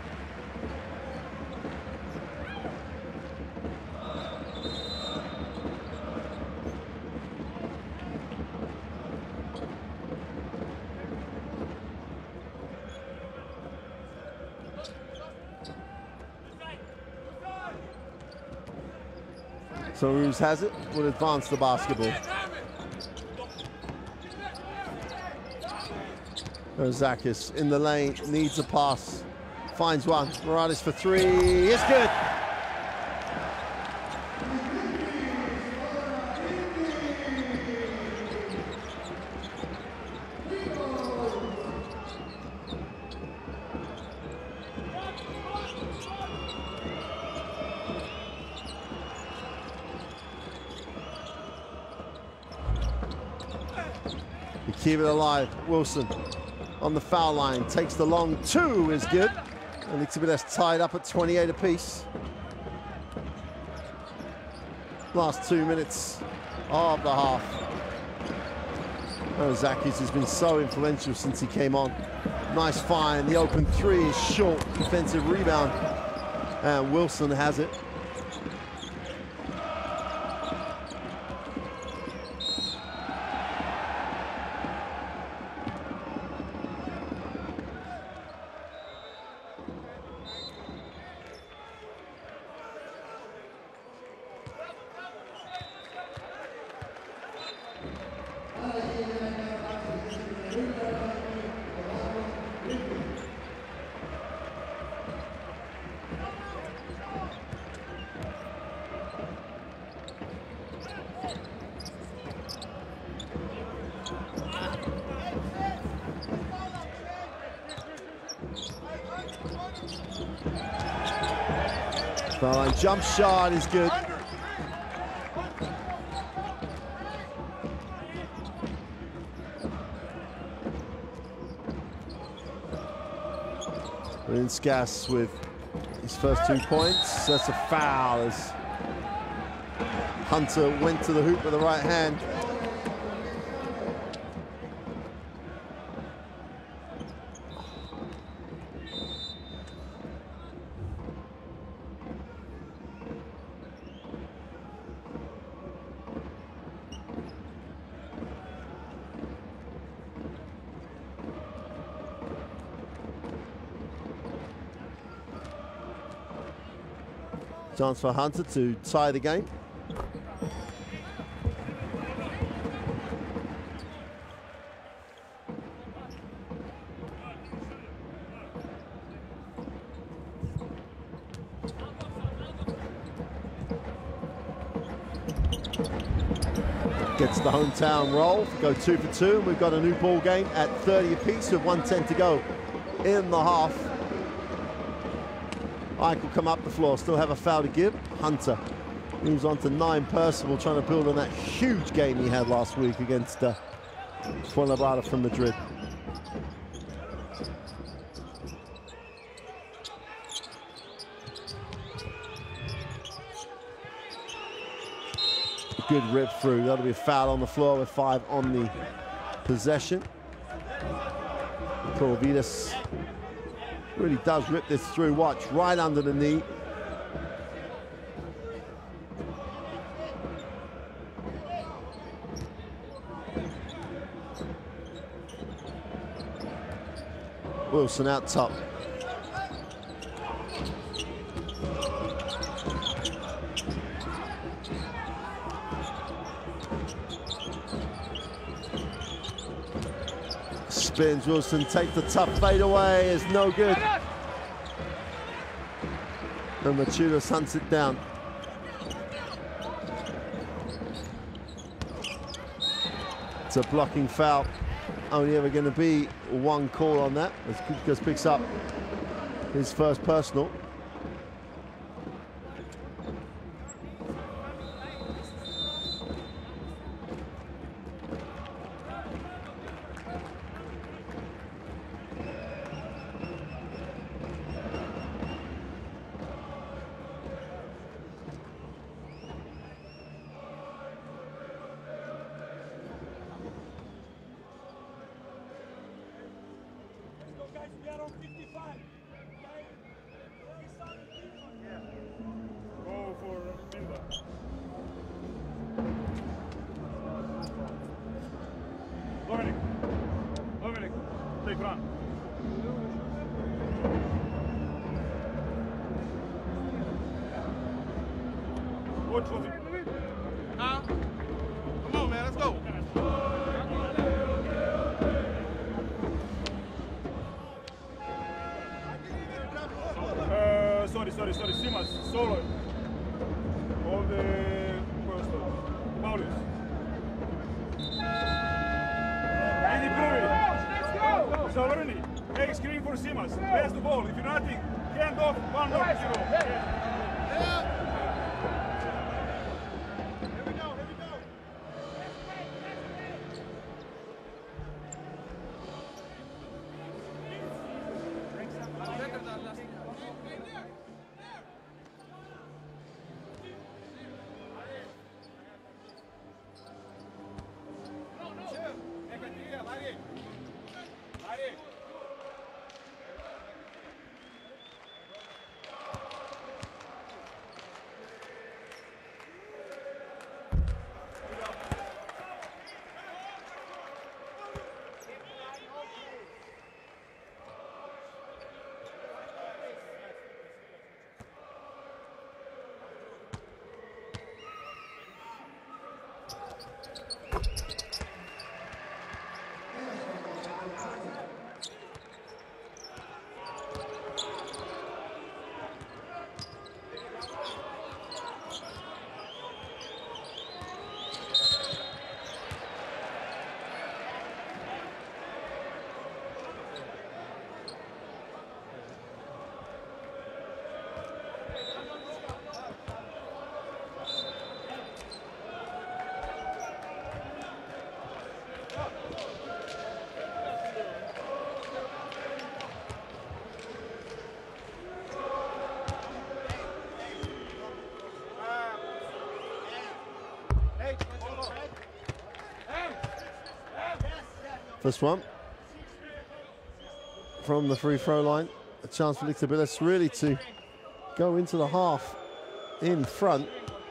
So Ruse has it, will advance the basketball. Larantzakis in the lane, needs a pass, finds one. Morales for three, it's good. You keep it alive, Wilson. On the foul line, takes the long two, is good. And Tsitsipas tied up at twenty-eight apiece. Last two minutes of the half. Larantzakis has been so influential since he came on. Nice find, the open three is short, defensive rebound. And Wilson has it. Foul line jump shot is good. Larantzakis with his first two points. That's a foul as Hunter went to the hoop with the right hand. Chance for Hunter to tie the game. Gets the hometown roll, go two for two, and we've got a new ball game at thirty apiece with one ten to go in the half. Ike will come up the floor, still have a foul to give. Hunter moves on to nine. Percival trying to build on that huge game he had last week against uh, Fuenlabrada from Madrid. Good rip through. That'll be a foul on the floor with five on the possession. Providas really does rip this through. Watch, right under the knee. Wilson out top. Spins, Wilson takes the tough fade away, it's no good. And Machunas hunts it down. It's a blocking foul. Only ever going to be one call on that as Kukas picks up his first personal. Dominic, Dominic, take run. Watch, watch it. Huh? Come on, man, let's go. Uh, sorry, sorry, sorry, Simas, solo. All the first Paulus. And improve it. Let's go! Sovereignty. Hey, screen for Simas. Pass the ball. If you're nothing, hand off, one more, zero. Yeah. First one from the free throw line. A chance for Licktebilis really to go into the half in front.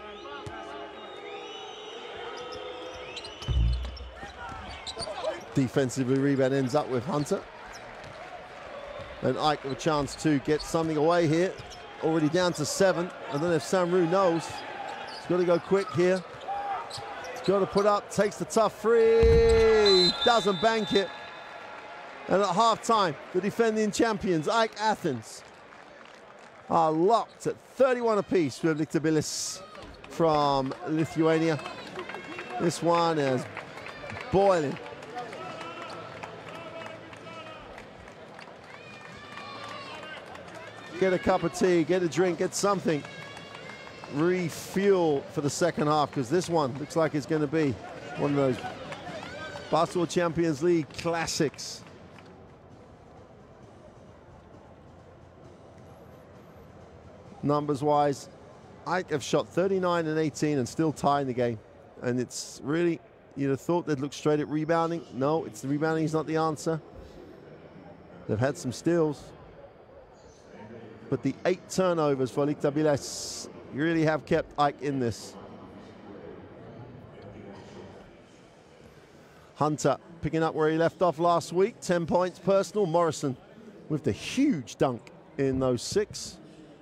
Defensively, rebound ends up with Hunter. And Ike with a chance to get something away here. Already down to seven. I don't know if Sanru knows. He's got to go quick here. He's got to put up, takes the tough three. Doesn't bank it. And at half-time, the defending champions, Ike Athens, are locked at thirty-one apiece with Licktebilis from Lithuania. This one is boiling. Get a cup of tea, get a drink, get something. Refuel for the second half, because this one looks like it's going to be one of those Basketball Champions League classics. Numbers-wise, I have shot thirty-nine and eighteen and still tying the game. And it's really, you'd have thought they'd look straight at rebounding. No, it's the rebounding is not the answer. They've had some steals. But the eight turnovers for Licktabiles really have kept Ike in this. Hunter picking up where he left off last week. ten points personal. Morrison with the huge dunk in those six.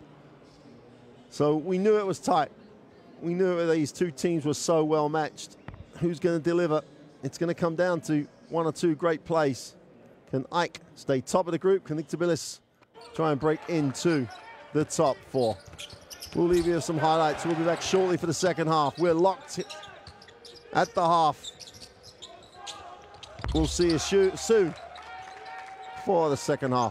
So we knew it was tight. We knew that these two teams were so well matched. Who's going to deliver? It's going to come down to one or two great plays. Can Ike stay top of the group? Can Licktabiles try and break into the top four? We'll leave you with some highlights. We'll be back shortly for the second half. We're locked at the half. We'll see you soon for the second half.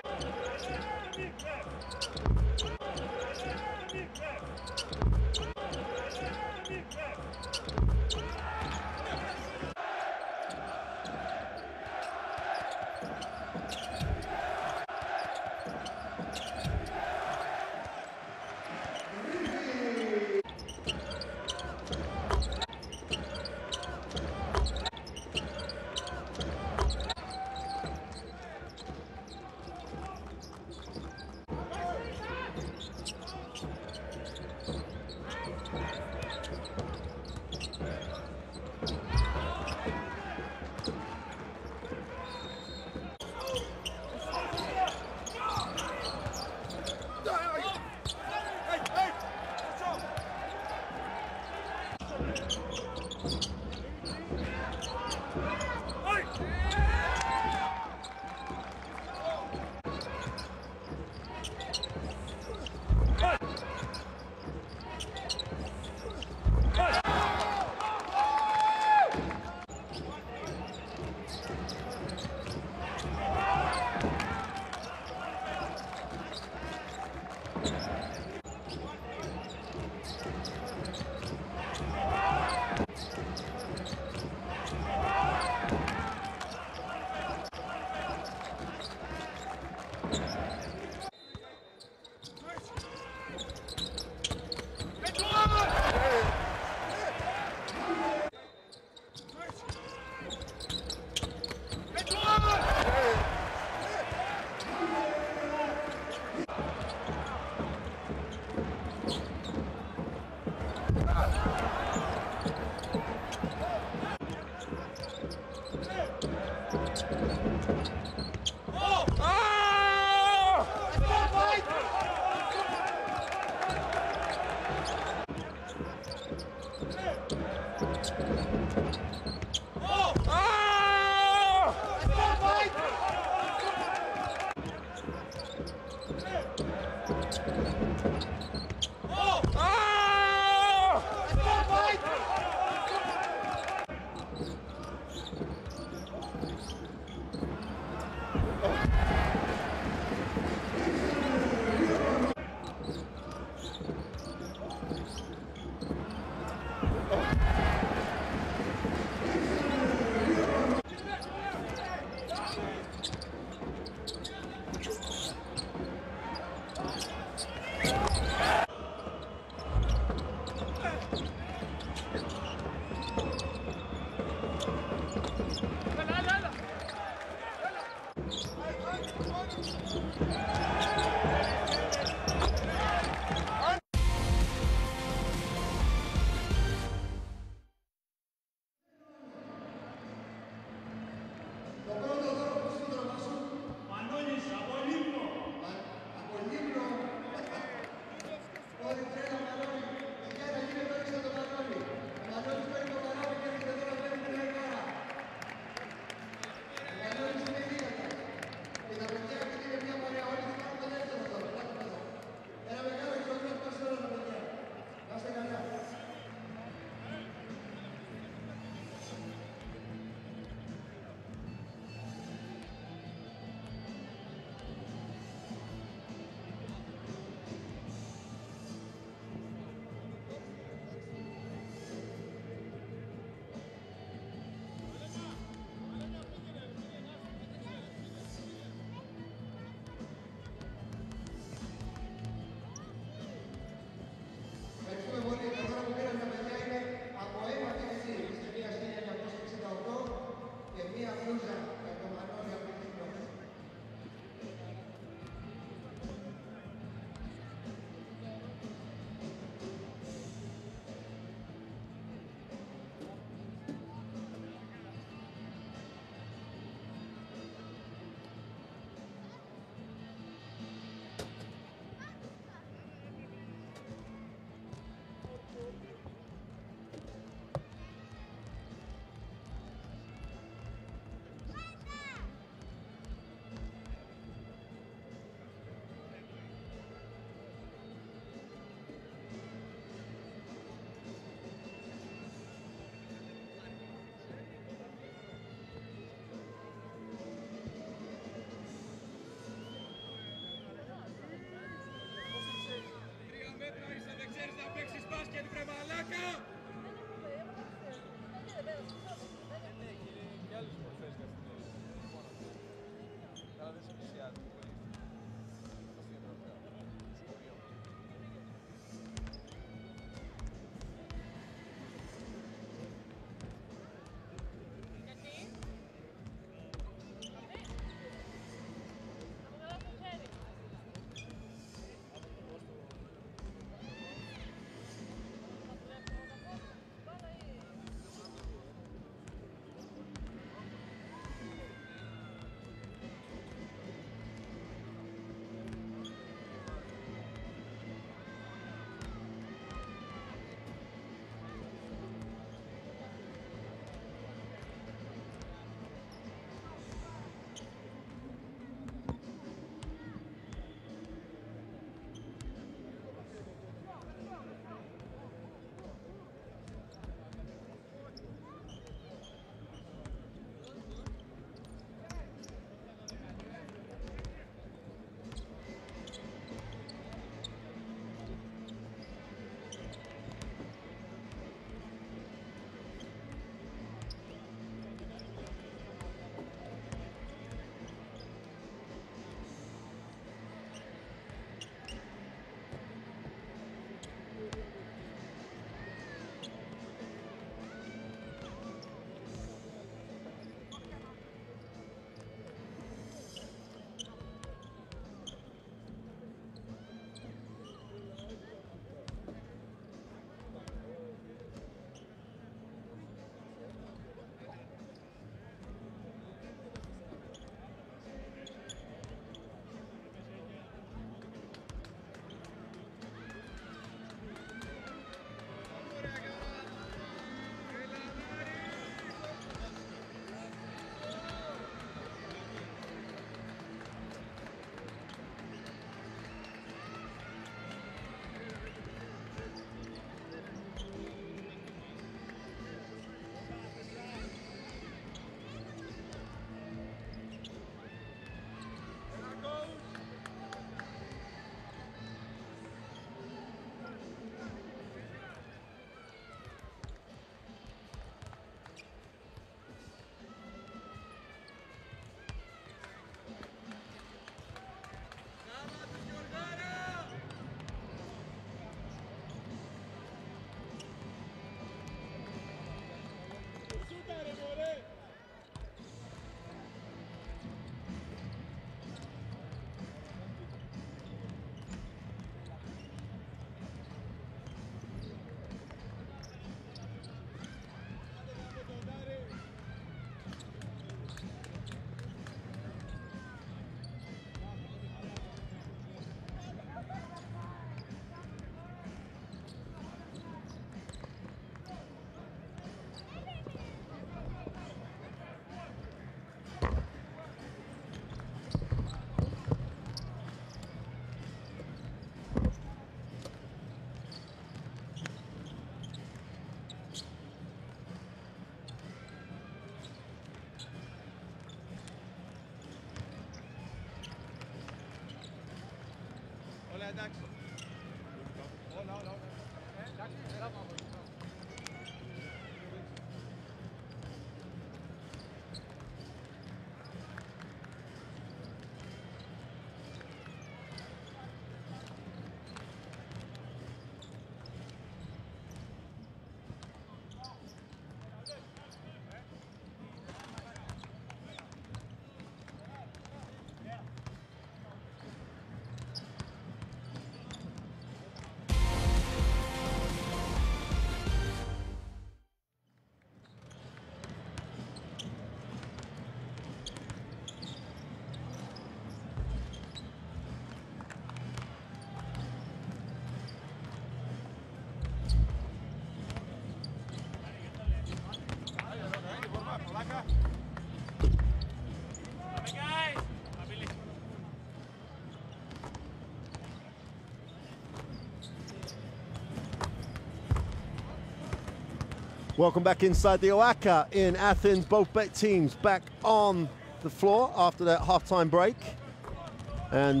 Welcome back inside the O A C A in Athens. Both bet teams back on the floor after that halftime break. And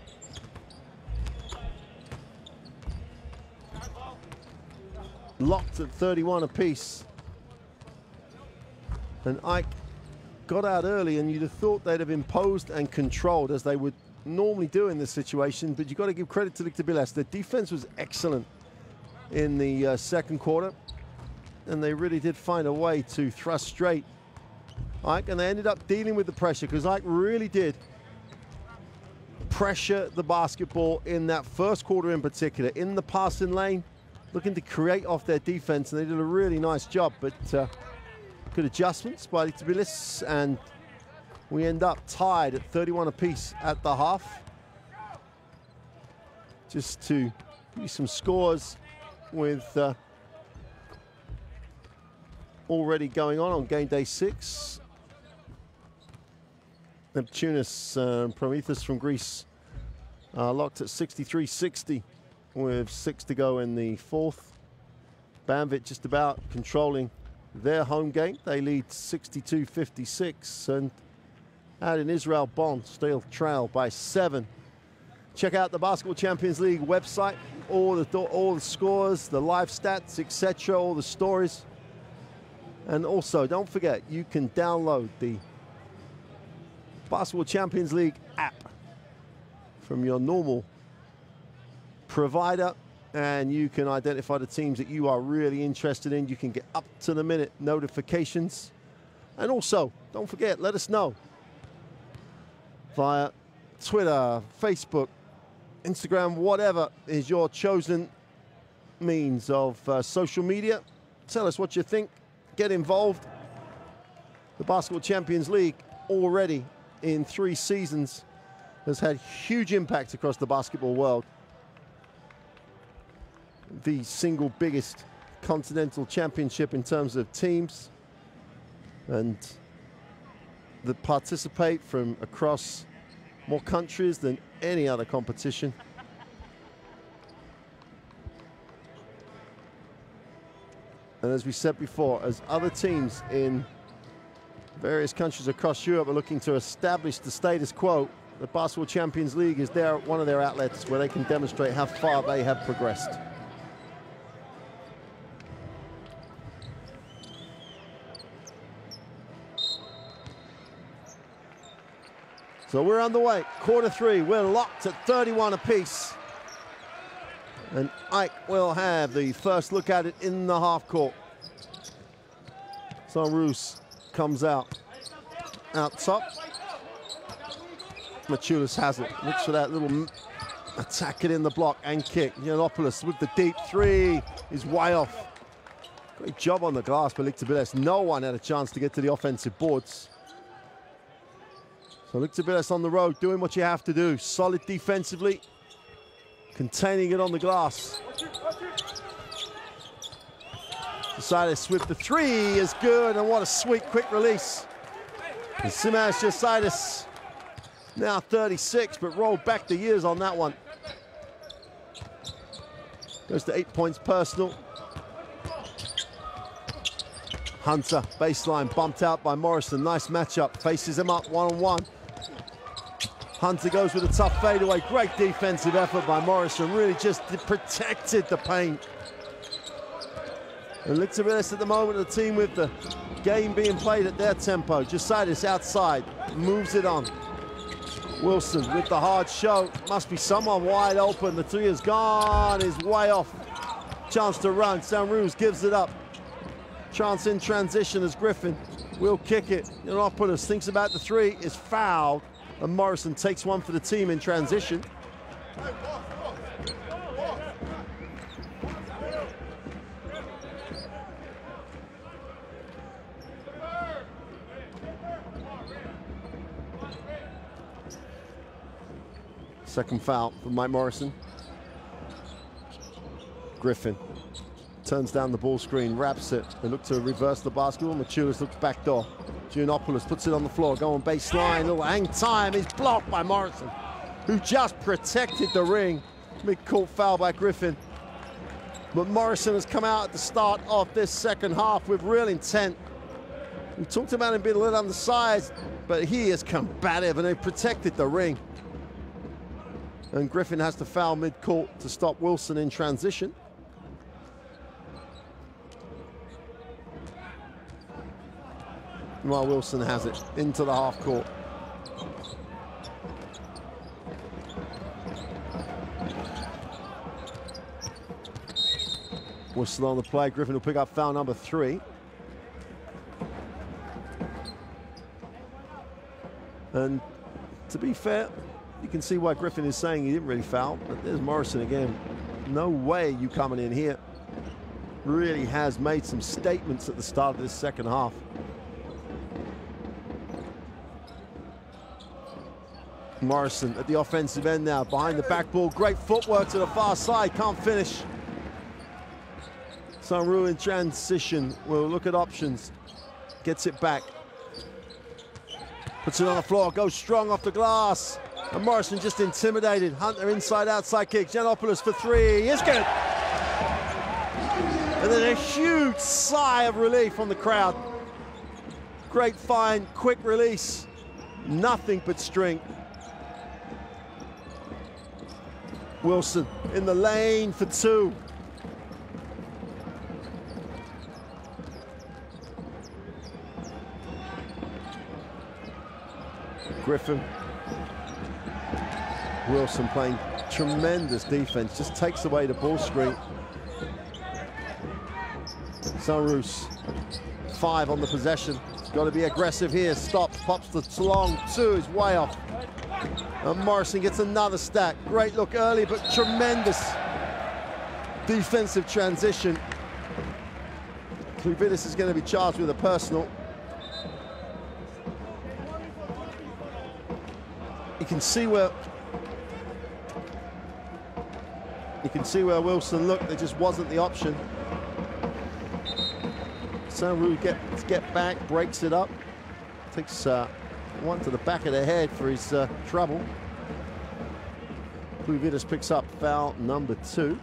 locked at thirty-one apiece. And Ike got out early, and you'd have thought they'd have imposed and controlled as they would normally do in this situation, but you've got to give credit to Licktebiles. Their defense was excellent in the uh, second quarter, and they really did find a way to thrust straight Ike, and they ended up dealing with the pressure because Ike really did pressure the basketball in that first quarter in particular, in the passing lane, looking to create off their defense, and they did a really nice job. But uh, good adjustments by Licktebiles, and we end up tied at thirty-one apiece at the half. Just to give you some scores with uh, already going on on game day six. Neptunis uh, and Prometheus from Greece uh, locked at sixty-three sixty with six to go in the fourth. Banvit just about controlling their home game. They lead sixty-two fifty-six, and out in Israel, Bond still trail by seven. Check out the Basketball Champions League website, all the all the scores, the live stats, et cetera, all the stories. And also, don't forget, you can download the Basketball Champions League app from your normal provider, and you can identify the teams that you are really interested in. You can get up to the minute notifications. And also, don't forget, let us know via Twitter, Facebook, Instagram, whatever is your chosen means of uh, social media. Tell us what you think. Get involved. The Basketball Champions League already in three seasons has had huge impact across the basketball world. The single biggest continental championship in terms of teams, and that participate from across more countries than any other competition. And as we said before, as other teams in various countries across Europe are looking to establish the status quo, the Basketball Champions League is their, one of their outlets where they can demonstrate how far they have progressed. So we're on the way, quarter three, we're locked at thirty-one apiece. And Ike will have the first look at it in the half court. So Roos comes out, out top. Machulis has it, looks for that little attack it in the block and kick. Yiannopoulos with the deep three is way off. Great job on the glass by Licktebiles. No one had a chance to get to the offensive boards. So Licktebiles on the road, doing what you have to do. Solid defensively, containing it on the glass. Josias with the three is good, and what a sweet quick release. And Simas Josias now thirty-six, but rolled back the years on that one. Goes to eight points personal. Hunter, baseline, bumped out by Morrison. Nice matchup, faces him up one-on-one. Hunter goes with a tough fadeaway. Great defensive effort by Morrison. Really just protected the paint. And Lietuvėlės at the moment, the team with the game being played at their tempo. Jasaitis outside, moves it on. Wilson with the hard show. Must be someone wide open. The three is gone, is way off. Chance to run. Sanruz gives it up. Chance in transition as Griffin will kick it. Yiannopoulos thinks about the three, is fouled. And Morrison takes one for the team in transition. Second foul for Mike Morrison. Griffin turns down the ball screen, wraps it. They look to reverse the basketball. Maciulis looks back door. Yiannopoulos puts it on the floor, going baseline. Little hang time is blocked by Morrison, who just protected the ring. Mid-court foul by Griffin. But Morrison has come out at the start of this second half with real intent. We talked about him being a little undersized, but he is combative and he protected the ring. And Griffin has to foul mid-court to stop Wilson in transition. While Wilson has it into the half court. Whistle on the play. Griffin will pick up foul number three. And to be fair, you can see why Griffin is saying he didn't really foul, but there's Morrison again. No way you coming in here. Really has made some statements at the start of this second half. Morrison at the offensive end now, behind the back ball. Great footwork to the far side, can't finish. Sanruz in transition, will look at options. Gets it back. Puts it on the floor, goes strong off the glass. And Morrison just intimidated. Hunter inside, outside kick. Yiannopoulos for three, is good. And then a huge sigh of relief from the crowd. Great find, quick release. Nothing but strength. Wilson in the lane for two. Griffin. Wilson playing tremendous defense, just takes away the ball screen. Sanruz, five on the possession. Got to be aggressive here, stops, pops the long, two is way off. And Morrison gets another stack. Great look early, but tremendous defensive transition. Klividis is going to be charged with a personal. You can see where you can see where Wilson looked. There just wasn't the option. Sanruz gets get back, breaks it up, takes uh, one to the back of the head for his uh, trouble. Klividis picks up foul number two.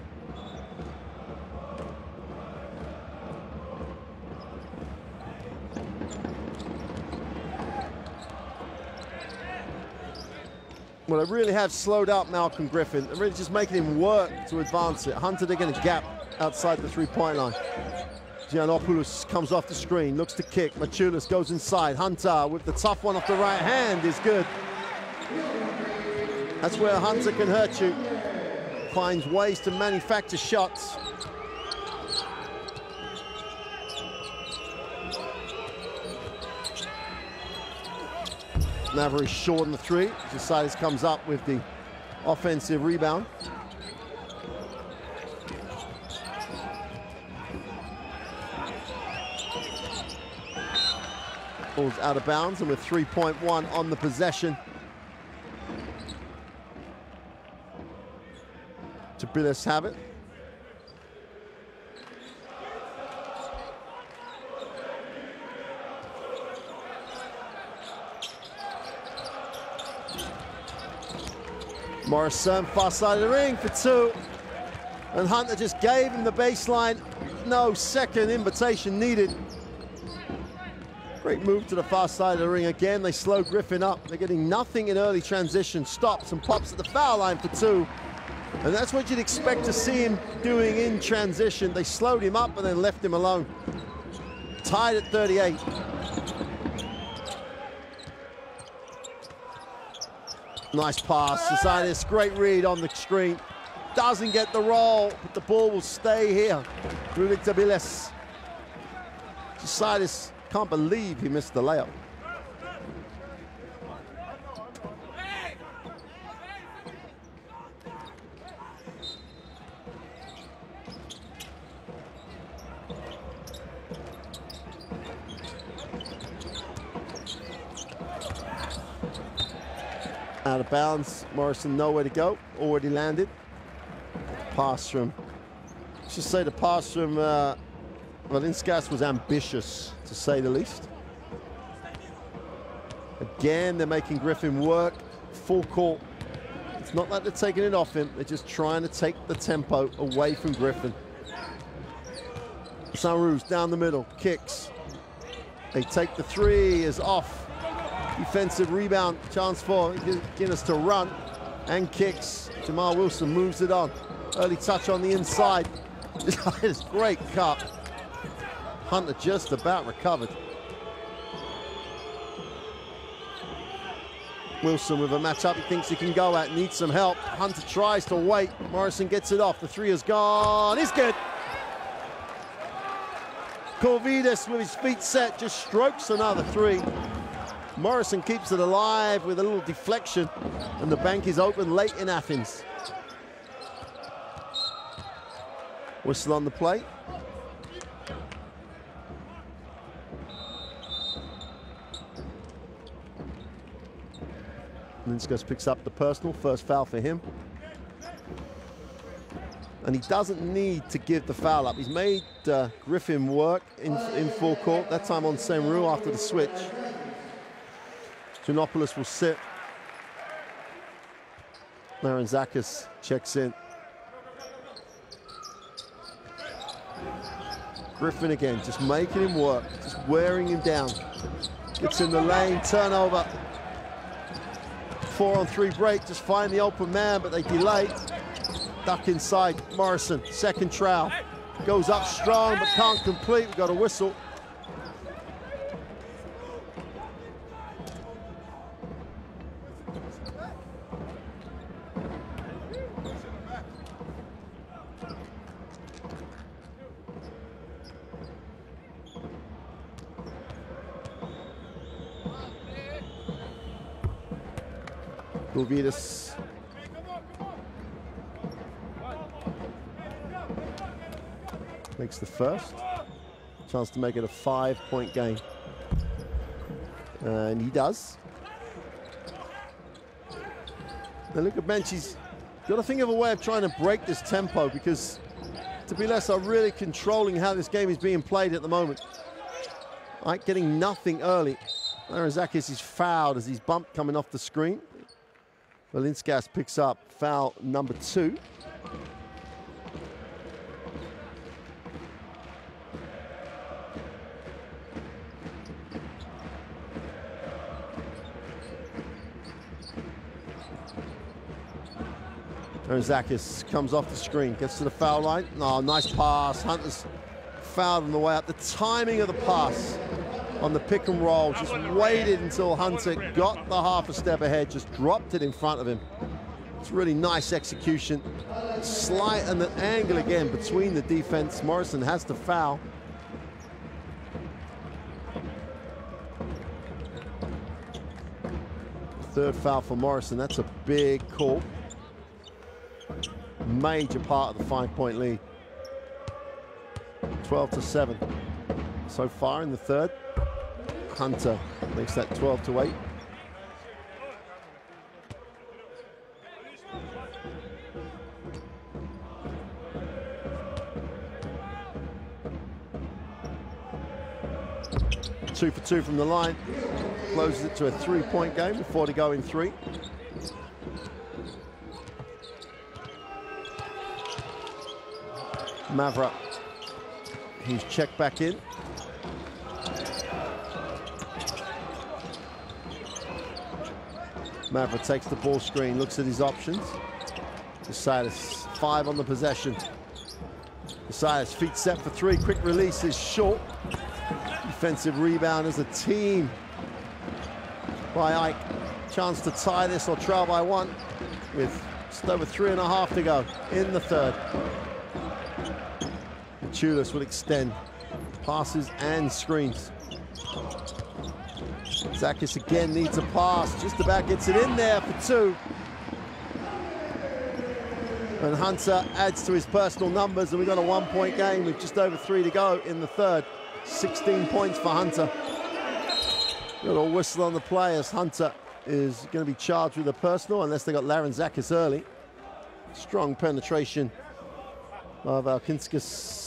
Well, they really have slowed up Malcolm Griffin. They're really just making him work to advance it. Hunter, they're going to gap outside the three-point line. Yiannopoulos comes off the screen, looks to kick. Maciulis goes inside. Hunter with the tough one off the right hand is good. That's where Hunter can hurt you. Finds ways to manufacture shots. Now very short on the three. Jasaitis comes up with the offensive rebound. Ball's out of bounds, and with three point one on the possession. Tbilisi have it. Morrison, far side of the ring for two. And Hunter just gave him the baseline. No second invitation needed. Great move to the far side of the ring again. They slow Griffin up. They're getting nothing in early transition. Stops and pops at the foul line for two. And that's what you'd expect to see him doing in transition. They slowed him up and then left him alone. Tied at thirty-eight. Nice pass. Tsitsipas, great read on the screen. Doesn't get the roll, but the ball will stay here. Rulik Tabiles. Tsitsipas can't believe he missed the layup. Out of bounds. Morrison nowhere to go. Already landed. Pass from. Let's just say the pass from uh, Valinskas was ambitious, to say the least. Again, they're making Griffin work. Full court. It's not like they're taking it off him. They're just trying to take the tempo away from Griffin. Sanruz down the middle. Kicks. They take the three. Is off. Defensive rebound, chance for Guinness to run, and kicks. Jamal Wilson moves it on. Early touch on the inside. It's great cut. Hunter just about recovered. Wilson with a matchup he thinks he can go at, needs some help. Hunter tries to wait. Morrison gets it off. The three is gone. It's good. Korvides with his feet set just strokes another three. Morrison keeps it alive with a little deflection, and the bank is open late in Athens. Whistle on the plate. Linskas picks up the personal, first foul for him. And he doesn't need to give the foul up. He's made uh, Griffin work in, in full court, that time on Senru after the switch. Giannopoulos will sit. Larantzakis checks in. Griffin again, just making him work, just wearing him down. Gets in the lane, turnover. Four on three break, just find the open man, but they delay. Duck inside, Morrison, second trowel. Goes up strong, but can't complete, we've got a whistle. Korvides. Makes the first. Chance to make it a five-point game. And he does. Now look at bench, he's got to think of a way of trying to break this tempo, because Tabiles are really controlling how this game is being played at the moment. Right, getting nothing early. Larantzakis is fouled as he's bumped coming off the screen. Valinskas picks up foul number two. Larantzakis comes off the screen, gets to the foul line. Oh, nice pass. Hunter's fouled on the way up. The timing of the pass on the pick and roll, just waited until Hunter got the half a step ahead, just dropped it in front of him. It's really nice execution. Slight and the angle again between the defense. Morrison has to foul. Third foul for Morrison, that's a big call. Major part of the five-point lead. twelve to seven so far in the third. Hunter makes that twelve to eight. Two for two from the line. Closes it to a three-point game with four to go in three. Mavra, he's checked back in. Mavra takes the ball screen, looks at his options. Silas, five on the possession. Silas, feet set for three, quick release is short. Defensive rebound as a team by Ike. Chance to tie this or trail by one with just over three and a half to go in the third. Tulis will extend passes and screens. Zakis again needs a pass, just about gets it in there for two. And Hunter adds to his personal numbers, and we've got a one-point game with just over three to go in the third. sixteen points for Hunter. Got a whistle on the play as Hunter is going to be charged with a personal unless they got Larentzakis early. Strong penetration of Alkinskis.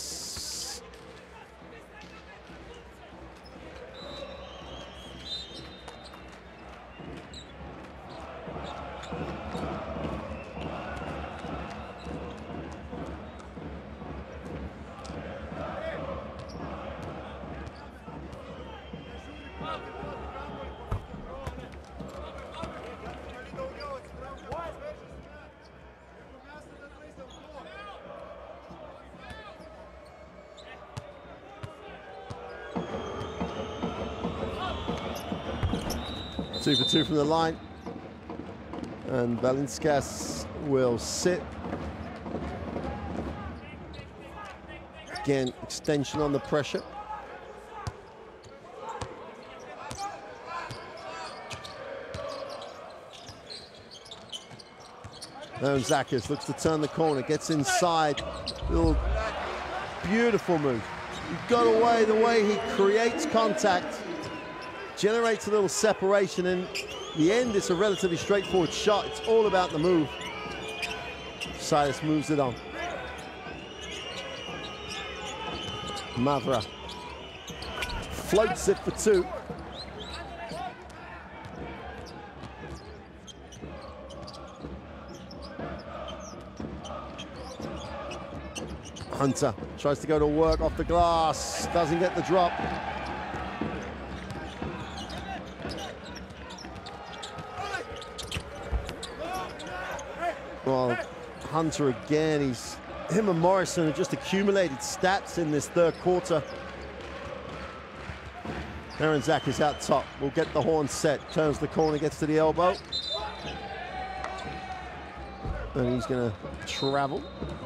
Two for two from the line. And Valinskas will sit. Again, extension on the pressure. Larentzakis looks to turn the corner, gets inside. Little beautiful move. He got away the way he creates contact. Generates a little separation, and in the end it's a relatively straightforward shot. It's all about the move. Silas moves it on. Mavra floats it for two. Hunter tries to go to work off the glass, doesn't get the drop. Well, Hunter again, he's, him and Morrison have just accumulated stats in this third quarter. Larentzakis out top, will get the horn set, turns the corner, gets to the elbow. And he's gonna travel.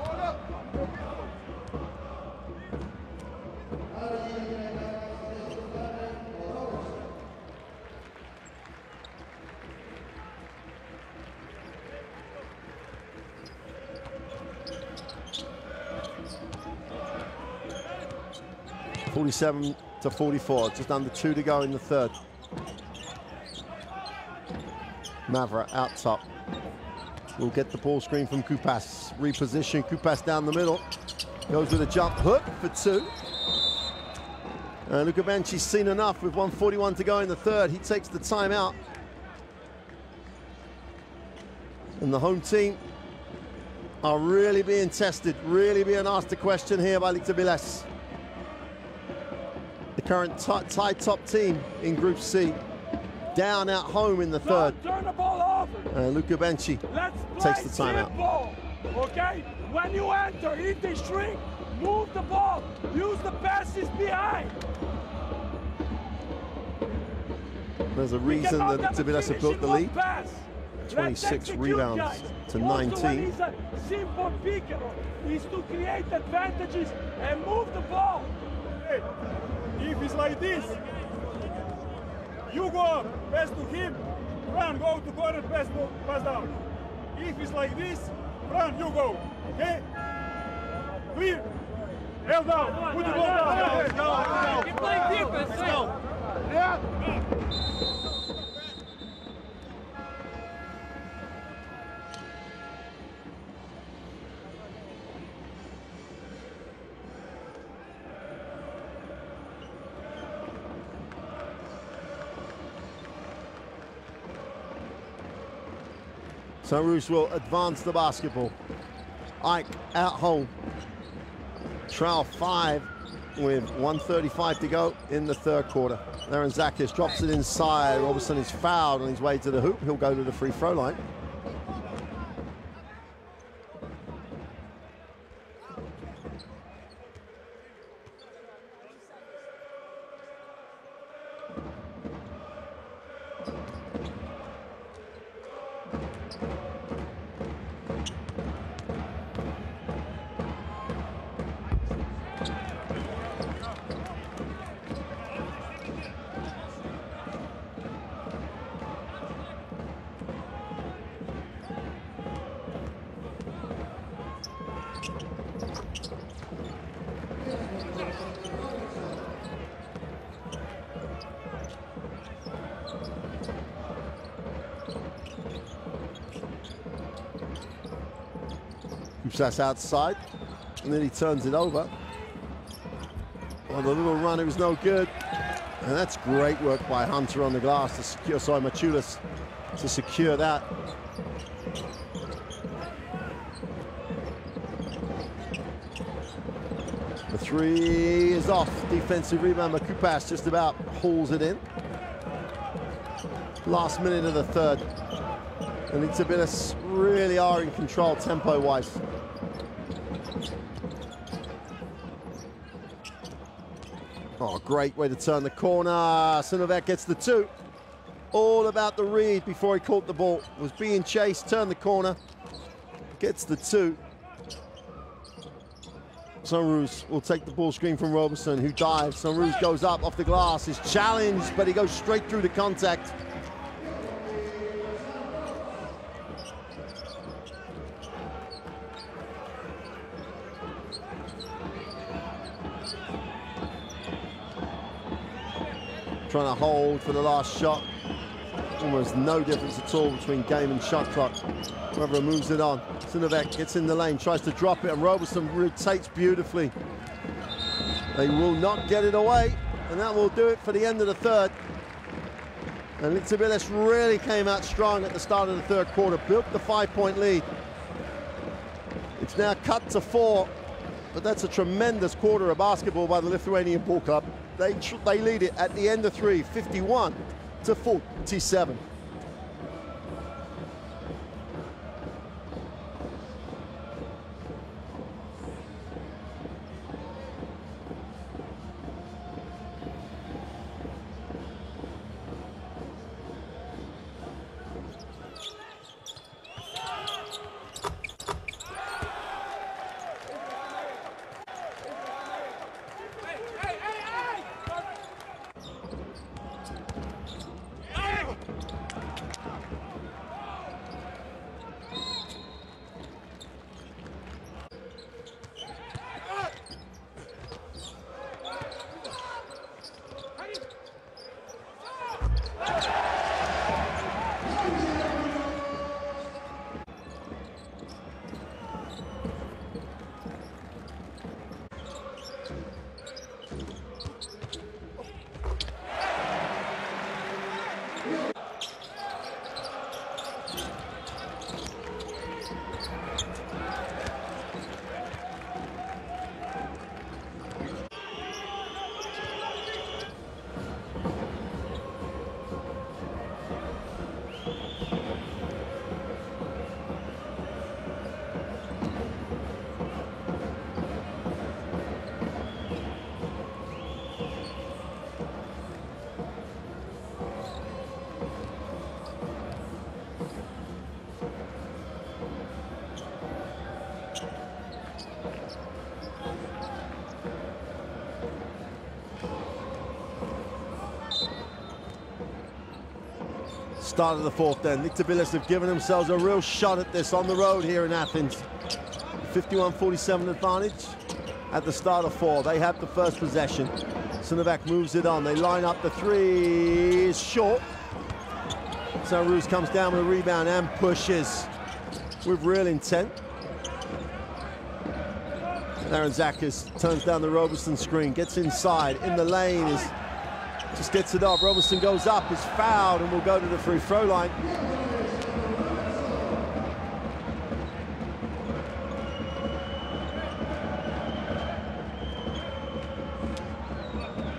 forty-seven to forty-four, just under two to go in the third. Mavra out top. We'll get the ball screen from Kupas. Reposition, Kupas down the middle. Goes with a jump hook for two. Uh, Luka Benci's seen enough with one forty-one to go in the third. He takes the timeout. And the home team are really being tested, really being asked a question here by Licktebiles. The current tied top team in Group C, down at home in the third. Turn the ball over. Uh, Luka Benci takes the timeout. Okay, when you enter, if they shrink, move the ball, use the passes behind. There's a reason that Licktebiles have built the lead. twenty-six rebounds guys. To nineteen. It's a simple pick is to create advantages and move the ball. Hey, if it's like this, you go up, pass to him, run, go to corner, pass, to, pass down. If it's like this, run, you go. Okay? Clear. Held down. Put the ball down. Let's go. Keep playing defense. Let's go. Yeah. Saint Rouge will advance the basketball. Ike at home. Trail five with one thirty-five to go in the third quarter. Larentzakis drops it inside. Roberson is fouled on his way to the hoop. He'll go to the free throw line. That's outside, and then he turns it over. Well, the little runner was no good, and that's great work by Hunter on the glass to secure, sorry, Maciulis to secure that. The three is off. Defensive rebound. Makupas just about hauls it in. Last minute of the third. And Tsibilis really are in control tempo-wise. Oh, great way to turn the corner. Sinovac gets the two. All about the read before he caught the ball. Was being chased, turned the corner, gets the two. Sunroos will take the ball screen from Roberson, who dives. Sunroos goes up off the glass, is challenged, but he goes straight through the contact. Trying to hold for the last shot. Almost no difference at all between game and shot clock. Whoever moves it on. Sinovac gets in the lane, tries to drop it, and Roberson rotates beautifully. They will not get it away, and that will do it for the end of the third. And Tsibilis really came out strong at the start of the third quarter, built the five-point lead. It's now cut to four, but that's a tremendous quarter of basketball by the Lithuanian Ball Club. They, they lead it at the end of three, fifty-one to forty-seven. Start of the fourth then. Tsibilis have given themselves a real shot at this on the road here in Athens. fifty-one forty-seven advantage at the start of four. They have the first possession. Sinovac moves it on. They line up the three. Is short. Sunroos comes down with a rebound and pushes with real intent. Larentzakis turns down the Roberson screen, gets inside, in the lane, is just gets it off. Roberson goes up, is fouled, and will go to the free throw line.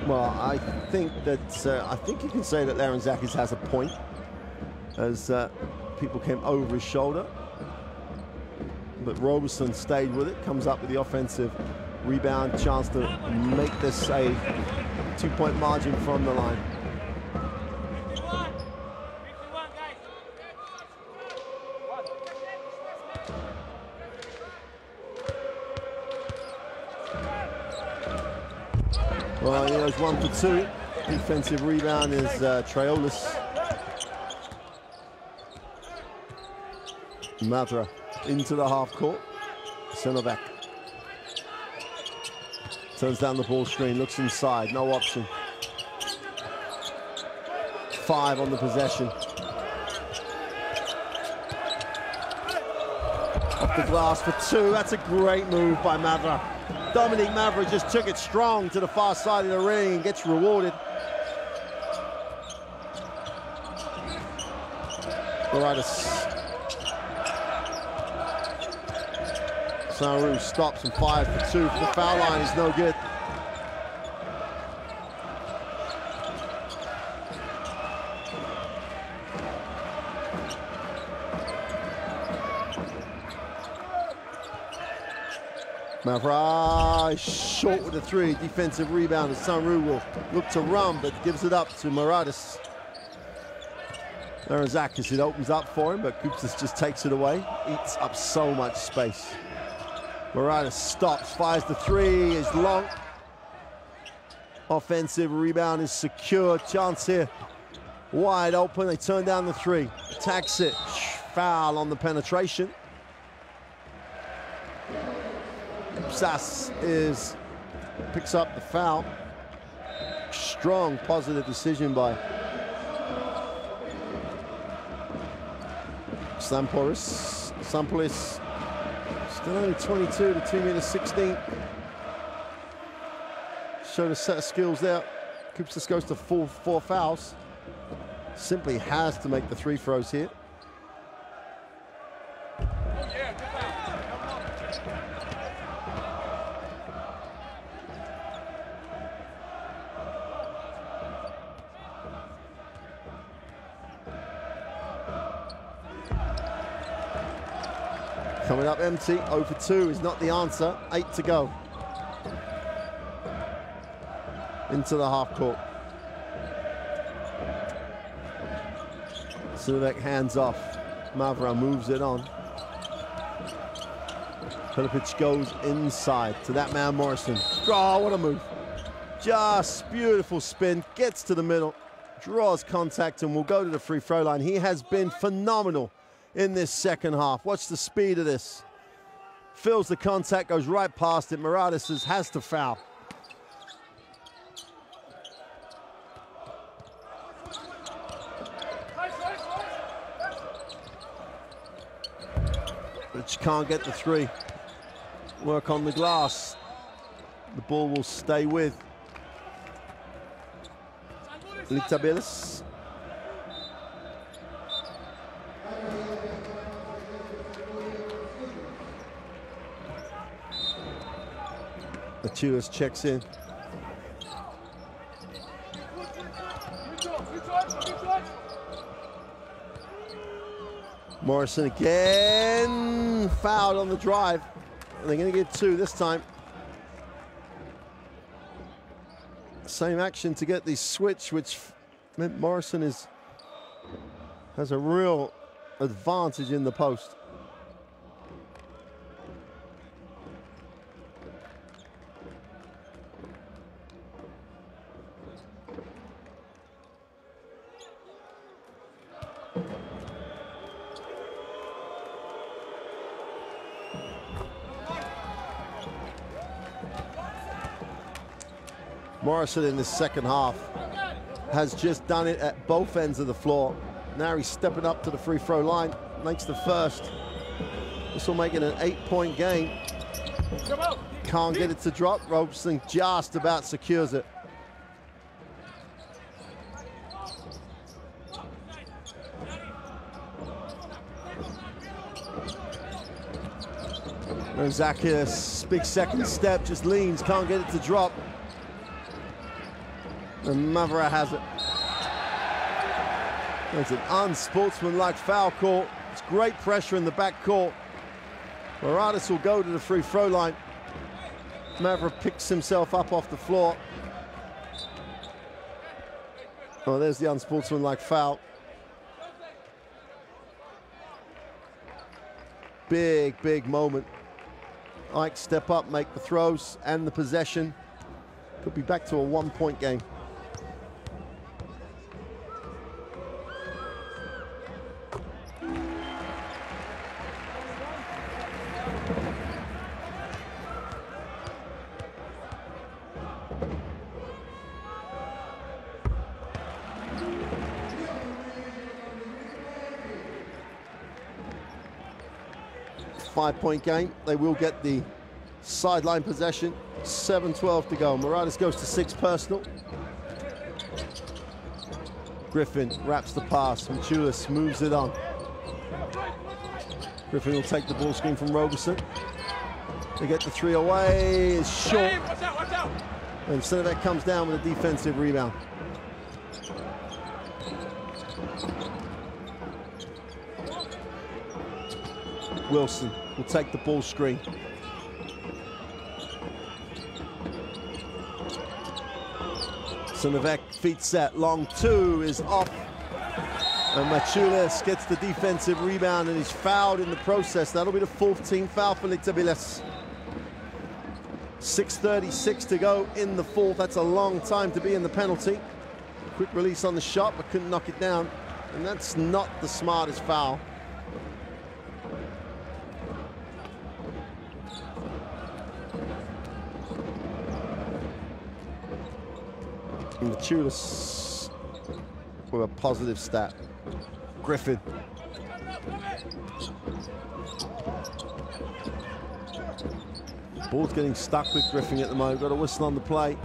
Well, I think that uh, I think you can say that Larenzakis has a point, as uh, people came over his shoulder. But Roberson stayed with it, comes up with the offensive rebound, chance to make this a two-point margin from the line. Well, he goes one for two. Defensive rebound is uh, Traolis. Mavra into the half court. Sinovac turns down the ball screen, looks inside, no option. Five on the possession. Off the glass for two. That's a great move by Mavra. Dominic Mavra just took it strong to the far side of the ring and gets rewarded. Baradis. Sanru stops and fires for two from the foul line. Is no good. Mavra short with a three. Defensive rebound, and Sanru will look to run, but gives it up to Maradis. Larenzakis, it opens up for him, but Koupstas just takes it away. Eats up so much space. Maradis stops, fires the three, is long. Offensive rebound is secure. Chance here, wide open. They turn down the three. Attacks it. Foul on the penetration. Koupstas is picks up the foul. Strong positive decision by Sampolis. Sampolis. Still only twenty-two to two meters sixteen. Showed a set of skills there. Koupstas goes to four, four fouls. Simply has to make the three throws here. Coming up empty, zero for two is not the answer. Eight to go. Into the half court. Sinovac hands off. Mavra moves it on. Pilipic goes inside to that man Morrison. Oh, what a move. Just beautiful spin, gets to the middle, draws contact, and will go to the free throw line. He has been phenomenal in this second half. Watch the speed of this. Feels the contact, goes right past it. Maradis has to foul. But she can't get the three. Work on the glass. The ball will stay with Liktabilis. Achiulis checks in. Morrison again, fouled on the drive. And they're going to get two this time. Same action to get the switch, which meant Morrison is has a real advantage in the post. Morrison in the second half has just done it at both ends of the floor. Now he's stepping up to the free throw line, makes the first. This will make it an eight-point game. Can't get it to drop. Roberson just about secures it. Zacchaeus, big second step, just leans, can't get it to drop. And Mavra has it. It's an unsportsmanlike foul call. It's great pressure in the back court. Moratis will go to the free throw line. Mavra picks himself up off the floor. Oh, there's the unsportsmanlike foul. Big, big moment. Ike step up, make the throws and the possession. Could be back to a one-point game. Five-point game. They will get the sideline possession. seven twelve to go. Moratis goes to six personal. Griffin wraps the pass. Maciulis moves it on. Griffin will take the ball screen from Roberson. They get the three away. It's short. And Sinovac comes down with a defensive rebound. Wilson will take the ball screen. Sinovac feet set, long two is off. And Maciulis gets the defensive rebound and is fouled in the process. That'll be the fourth team foul for Lictabiles. six thirty-six to go in the fourth. That's a long time to be in the penalty. Quick release on the shot, but couldn't knock it down. And that's not the smartest foul. Maciulis with a positive stat. Griffin. Ball's getting stuck with Griffin at the moment. Got a whistle on the play.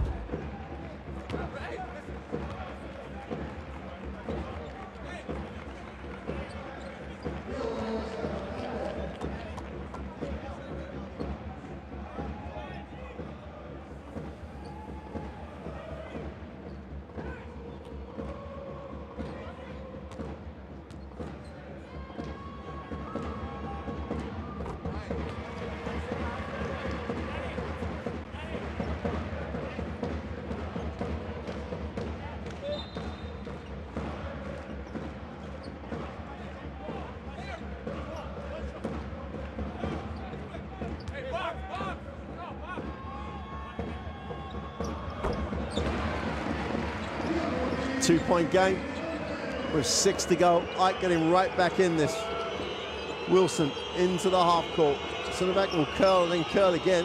Two-point game with six to go. Ike getting right back in this. Wilson into the half court. Sinovac will curl and then curl again.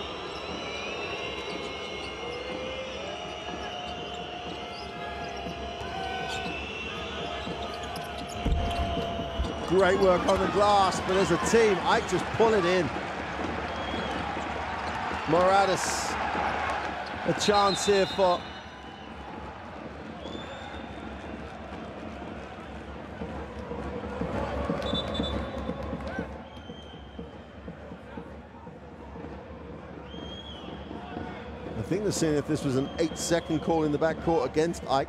Great work on the glass, but as a team, Ike just pull it in. Moratis, a chance here for I think they're seeing if this was an eight-second call in the backcourt against Ike.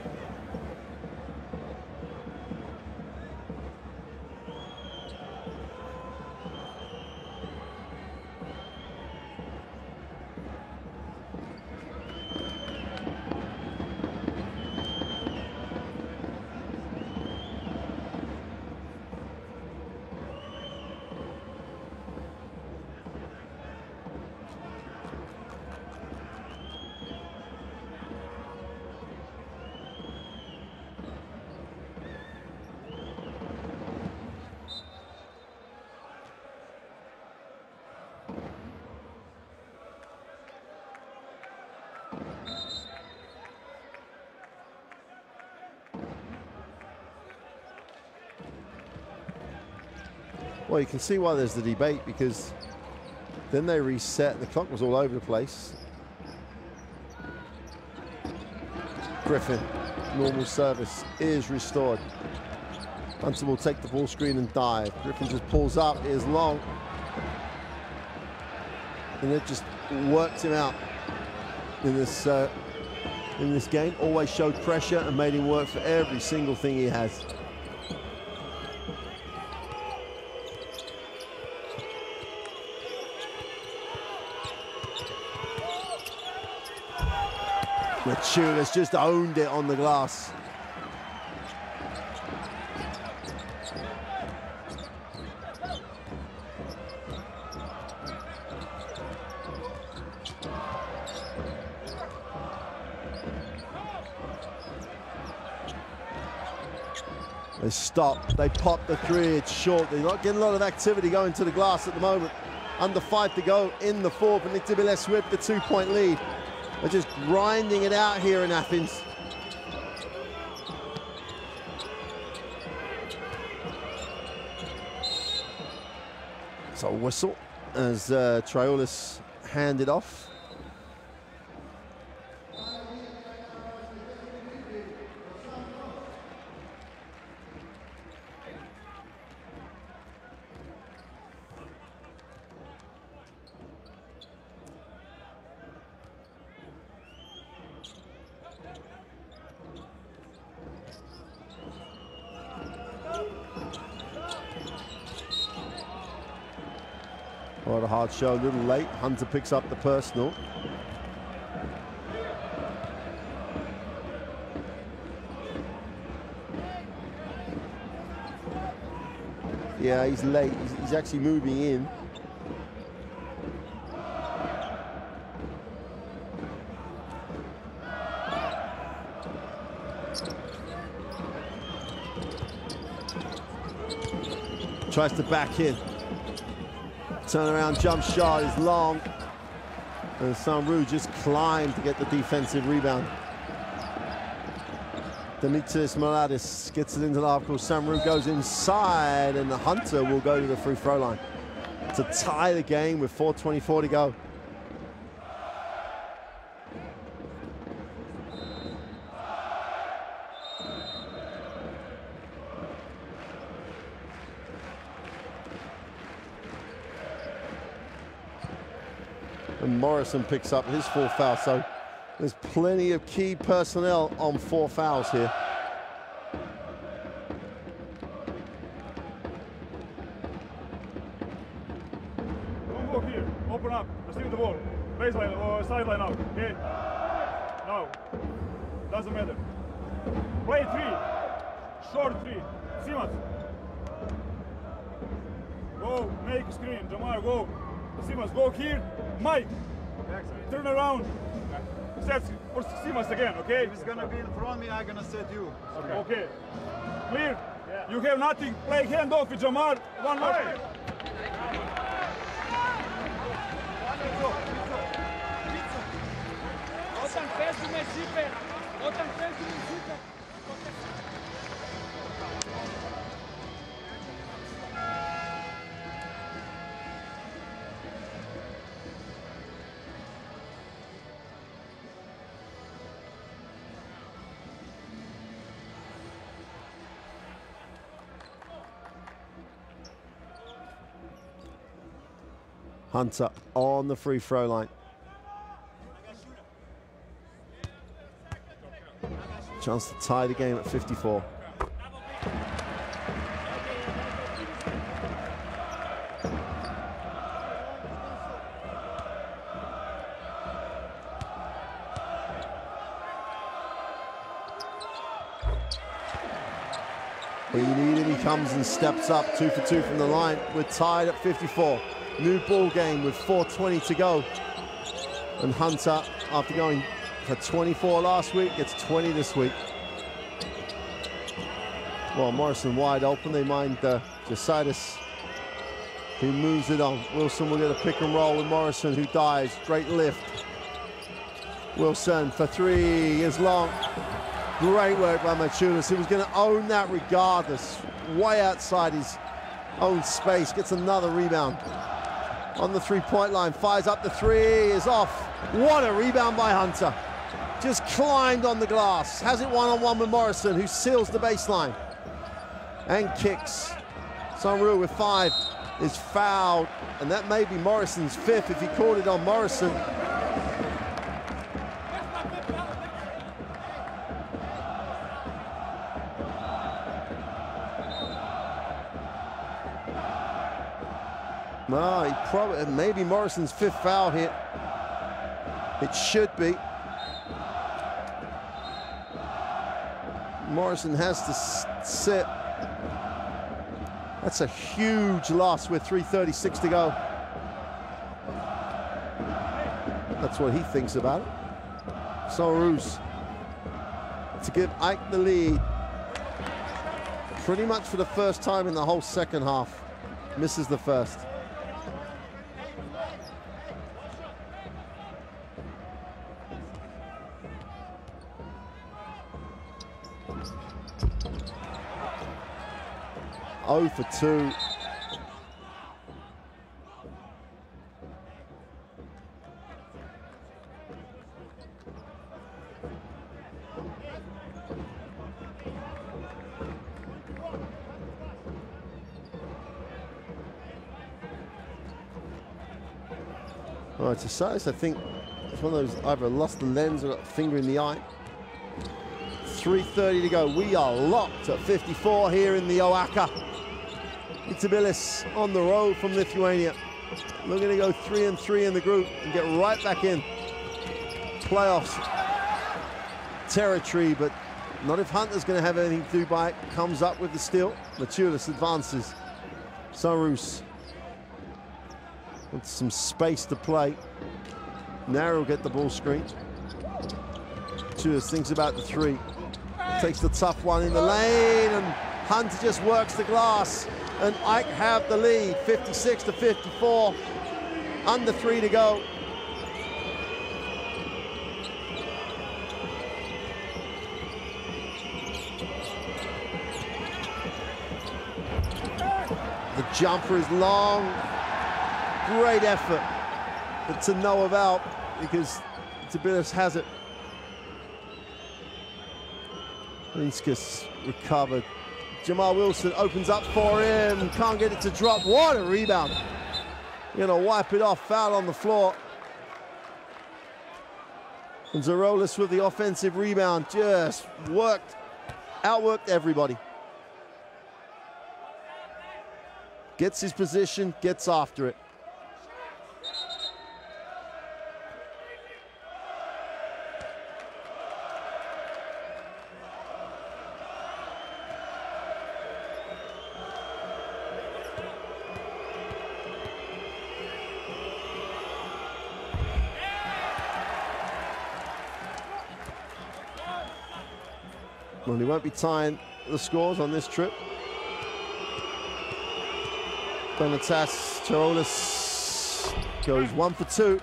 Well, you can see why there's the debate, because then they reset and the clock was all over the place. Griffin, normal service is restored. Hunter will take the ball screen and dive. Griffin just pulls up, it is long. And it just works him out in this uh, in this game. Always showed pressure and made him work for every single thing he has. Maciunas just owned it on the glass. They stop, they pop the three, it's short. They're not getting a lot of activity going to the glass at the moment. Under five to go in the fourth, and Niktibiles with the two-point lead. They're just grinding it out here in Athens. So whistle as uh, Traiulis handed off. What a hard show, a little late. Hunter picks up the personal. Yeah, he's late. He's, he's actually moving in. Tries to back in. Turnaround jump shot is long. And Sanru just climbed to get the defensive rebound. Dimitris Miladis gets it into the half court. Sanru goes inside, and the Hunter will go to the free throw line to tie the game with four twenty-four to go. And Morrison picks up his fourth foul, so there's plenty of key personnel on four fouls here. Don't go here. Open up. Receive the ball. Baseline or sideline out. Okay? Now. Doesn't matter. Play three. Short three. Simas. Go. Make screen. Jamar, go. Simas, go here. Mike. Turn around. Set for Simas again, okay? If he's gonna be in front of me, I'm gonna set you. Okay. Okay. Clear? Yeah. You have nothing. Play hand off with Jamar. One more. Hey. Hunter on the free throw line. Chance to tie the game at fifty-four. When you need him, he comes and steps up, two for two from the line. We're tied at fifty-four. New ball game with four twenty to go. And Hunter, after going for twenty-four last week, gets twenty this week. Well, Morrison wide open. They mind uh, Jositis, who moves it on. Wilson will get a pick and roll with Morrison, who dives. Great lift. Wilson for three is long. Great work by Maciunas. He was going to own that regardless. Way outside his own space. Gets another rebound. On the three-point line, fires up the three, is off. What a rebound by Hunter. Just climbed on the glass. Has it one-on-one with Morrison, who seals the baseline. And kicks. Sanru with five is fouled. And that may be Morrison's fifth if he called it on Morrison. Well, he probably, maybe Morrison's fifth foul hit. It should be. Morrison has to sit. That's a huge loss with three thirty-six to go. That's what he thinks about it. Saint-Roux to give Ike the lead. Pretty much for the first time in the whole second half. Misses the first. oh for two. All right, to Silas, I think it's one of those either lost the lens or got a finger in the eye. three thirty to go. We are locked at fifty-four here in the Oaka. Itabilis on the road from Lithuania. Looking to go three and three in the group and get right back in playoffs territory, but not if Hunter's going to have anything to do by it. Comes up with the steal. Matulis advances. Saint-Roux with some space to play. Narrow will get the ball screen. Matulis thinks about the three. Takes the tough one in the lane, and Hunter just works the glass. And Ike have the lead, fifty-six to fifty-four. Under three to go. The jumper is long. Great effort, but to no avail because Itabilis has it. Linskas recovered. Jamal Wilson opens up for him. Can't get it to drop. What a rebound. Gonna wipe it off. Foul on the floor. And Zarolis with the offensive rebound. Just worked, outworked everybody. Gets his position, gets after it. Well, he won't be tying the scores on this trip. Donatas Charolis goes one for two.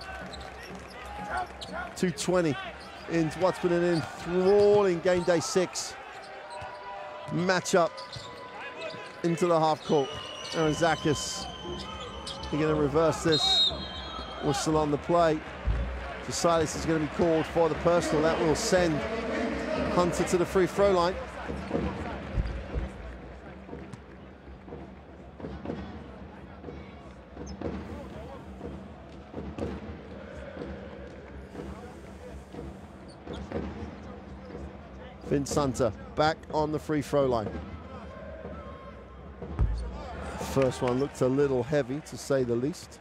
two twenty in what's been an enthralling game day six matchup into the half court. Aaron Zakis, they're going to reverse this. Whistle on the play. Silas is going to be called for the personal. That will send Hunter to the free throw line. Vince Hunter back on the free throw line. First one looked a little heavy, to say the least.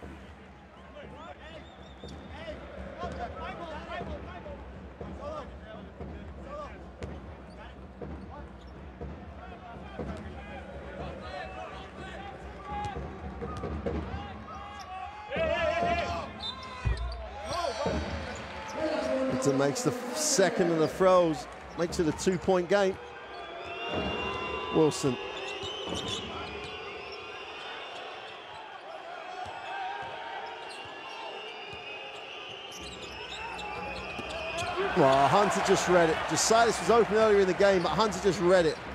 Makes the second of the throws, makes it a two-point game. Wilson. Well, Hunter just read it. Silas was open earlier in the game, but Hunter just read it.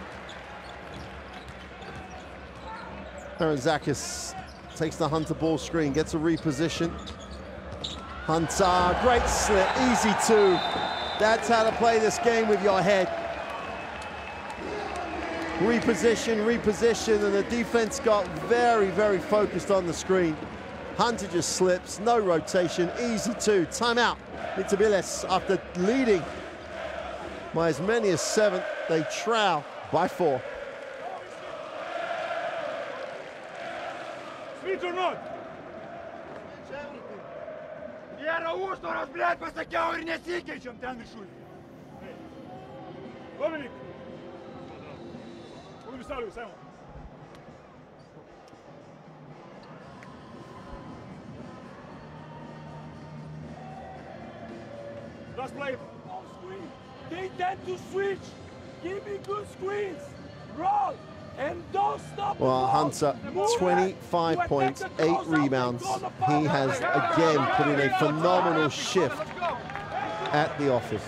Aaron Zakis takes the Hunter ball screen, gets a reposition. Hunter, great slip, easy two. That's how to play this game with your head. Reposition, reposition, and the defense got very, very focused on the screen. Hunter just slips, no rotation, easy two. Timeout, Itabilis, after leading by as many as seven, they trail by four. Switch. Switch or not? Jera užtvaros, blėt, pasakiau ir nesikeičiam ten viršui. Dominik. Budi stavio, Simon. Just play. Ball screen. They tend to switch. Give me good screens. Roll. And don't stop the Well, ball. Hunter, Move twenty-five it. points, You attack the eight close-out, rebounds. they call the He foul. has again put in a phenomenal shift at the office.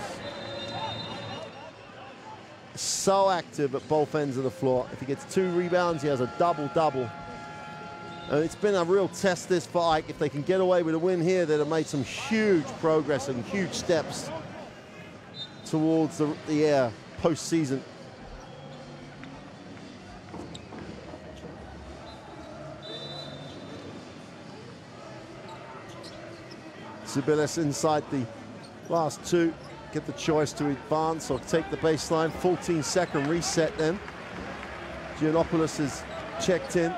So active at both ends of the floor. If he gets two rebounds, he has a double-double. And it's been a real test this for Ike. If they can get away with a win here, they'd have made some huge progress and huge steps towards the, the air postseason. Zibilis inside the last two, get the choice to advance or take the baseline. fourteen second reset then. Giannopoulos is checked in.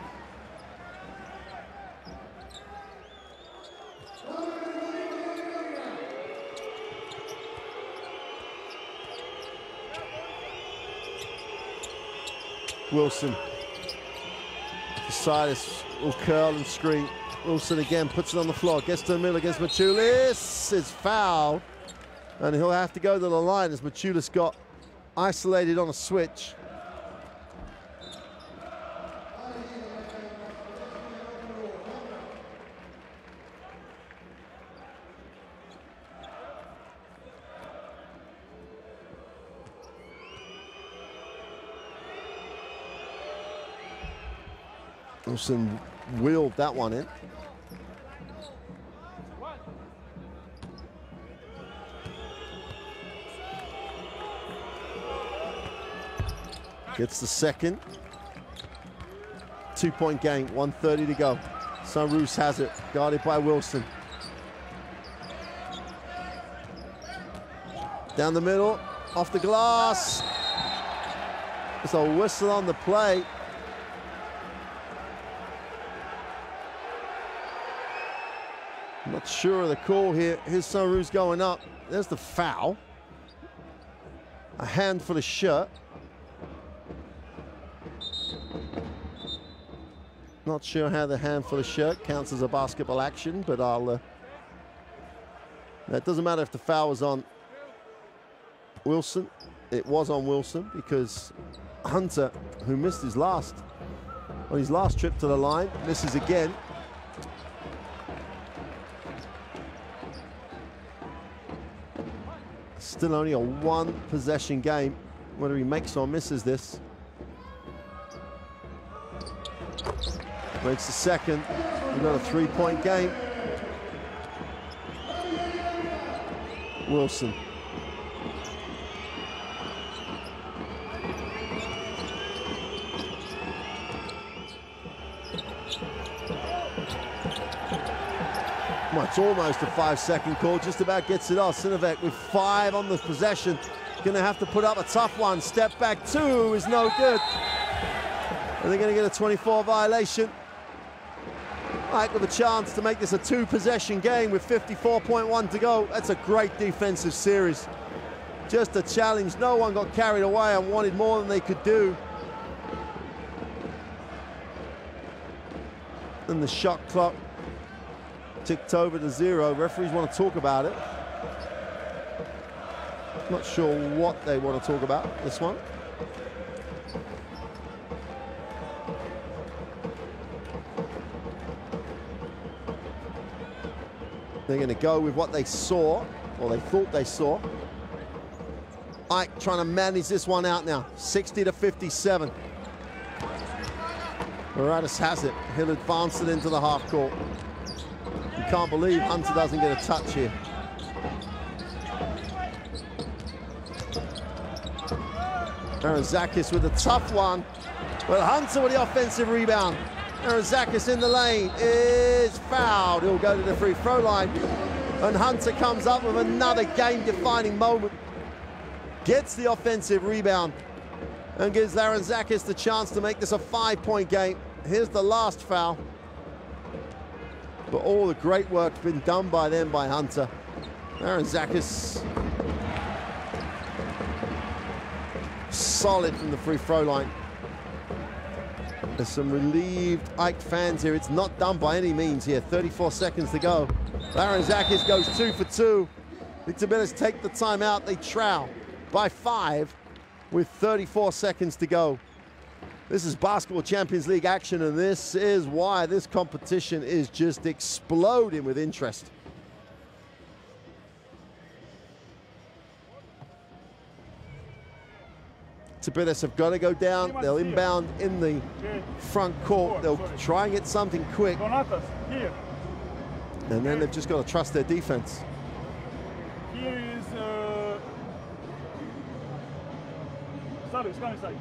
Wilson. Desidis will curl and screen. Wilson again puts it on the floor, gets to the middle against Maciulis, is fouled, and he'll have to go to the line as Maciulis got isolated on a switch. Wilson wheeled that one in. Gets the second. Two-point game, one thirty to go. Sunroos has it, guarded by Wilson. Down the middle, off the glass. There's a whistle on the play. Not sure of the call here. Here's Sunroos going up. There's the foul. A hand for the shirt. Not sure how the hand for the shirt counts as a basketball action, but I'll... Uh, it doesn't matter if the foul was on Wilson. It was on Wilson because Hunter, who missed his last, on his last trip to the line, misses again. Still only a one possession game, whether he makes or misses this. Makes the second. We've got a three-point game. Wilson. Well, it's almost a five-second call, just about gets it off. Sinovac with five on the possession. Gonna have to put up a tough one. Step back two is no good. And they're gonna get a twenty-four violation. Ike with a chance to make this a two-possession game with fifty-four point one to go. That's a great defensive series. Just a challenge. No one got carried away and wanted more than they could do. And the shot clock ticked over to zero. Referees want to talk about it. Not sure what they want to talk about, this one. They're going to go with what they saw, or they thought they saw. Ike trying to manage this one out now. sixty to fifty-seven. Moratis has it. He'll advance it into the half court. You can't believe Hunter doesn't get a touch here. Arizakis with a tough one. Well, Hunter with the offensive rebound. Arizakis in the lane is fouled. He'll go to the free throw line. And Hunter comes up with another game-defining moment. Gets the offensive rebound and gives Arizakis the chance to make this a five-point game. Here's the last foul. But all the great work's been done by them, by Hunter. Larentzakis, solid from the free throw line. There's some relieved Ike fans here. It's not done by any means here. thirty-four seconds to go. Larentzakis goes two for two. Licktebilis take the timeout. They trail by five with thirty-four seconds to go. This is Basketball Champions League action, and this is why this competition is just exploding with interest. Licktebilis have got to go down. They'll inbound in the front court. They'll try and get something quick. And then they've just got to trust their defense. Here is uh, Sarius, come inside.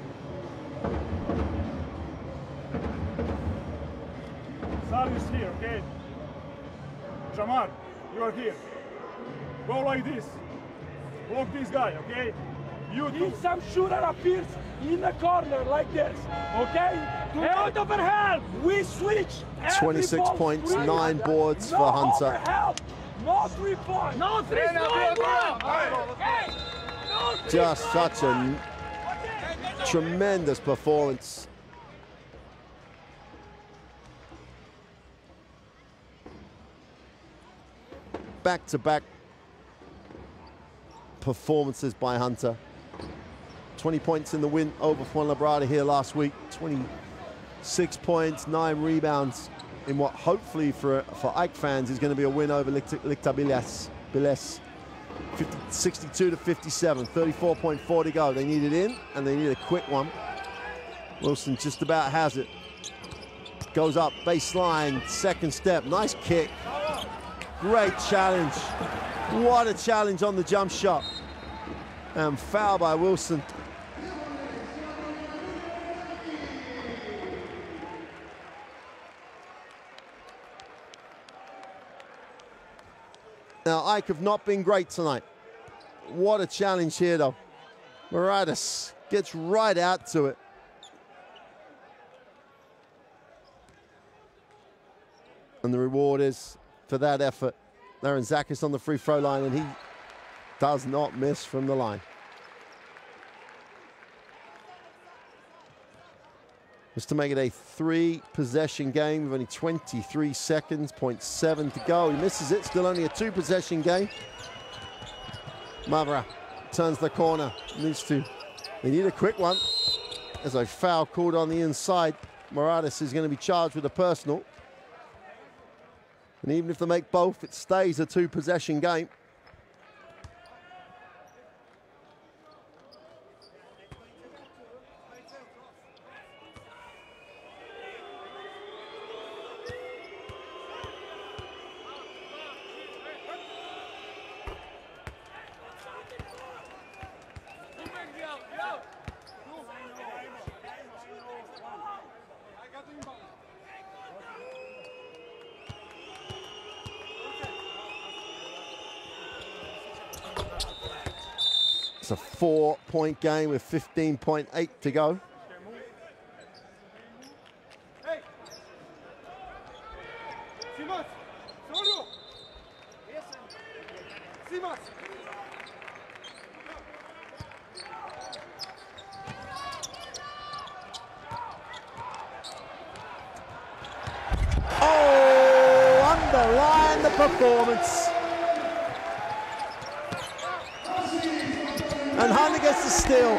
Sarius here, okay? Jamar, you are here. Go like this. Block this guy, okay? You two. If some shooter appears in the corner like this, okay? Out of her help, we switch. twenty-six points, nine boards no for Hunter. Help. No three points. No three points. Okay. No three Just such a tremendous performance. Back-to-back performances by Hunter. twenty points in the win over Fuenlabrada here last week. twenty-six points, nine rebounds in what hopefully for, for Ike fans is going to be a win over Licktebilis. Biles. sixty-two to fifty-seven, thirty-four point four to go. They need it in, and they need a quick one. Wilson just about has it. Goes up, baseline, second step, nice kick. Great challenge. What a challenge on the jump shot. And foul by Wilson. Now, Ike have not been great tonight. What a challenge here, though. Moradas gets right out to it. And the reward is, for that effort, Larentzakis on the free throw line, and he does not miss from the line. Just to make it a three possession game with only twenty-three seconds, point seven to go. He misses it, still only a two possession game. Mavra turns the corner, needs to, they need a quick one. There's a foul called on the inside. Moradas is going to be charged with a personal. And even if they make both, it stays a two possession game. It's a four-point game with fifteen point eight to go. Hey! Simas! Solo! Simas! Oh, underline the performance. And Hunter gets the steal.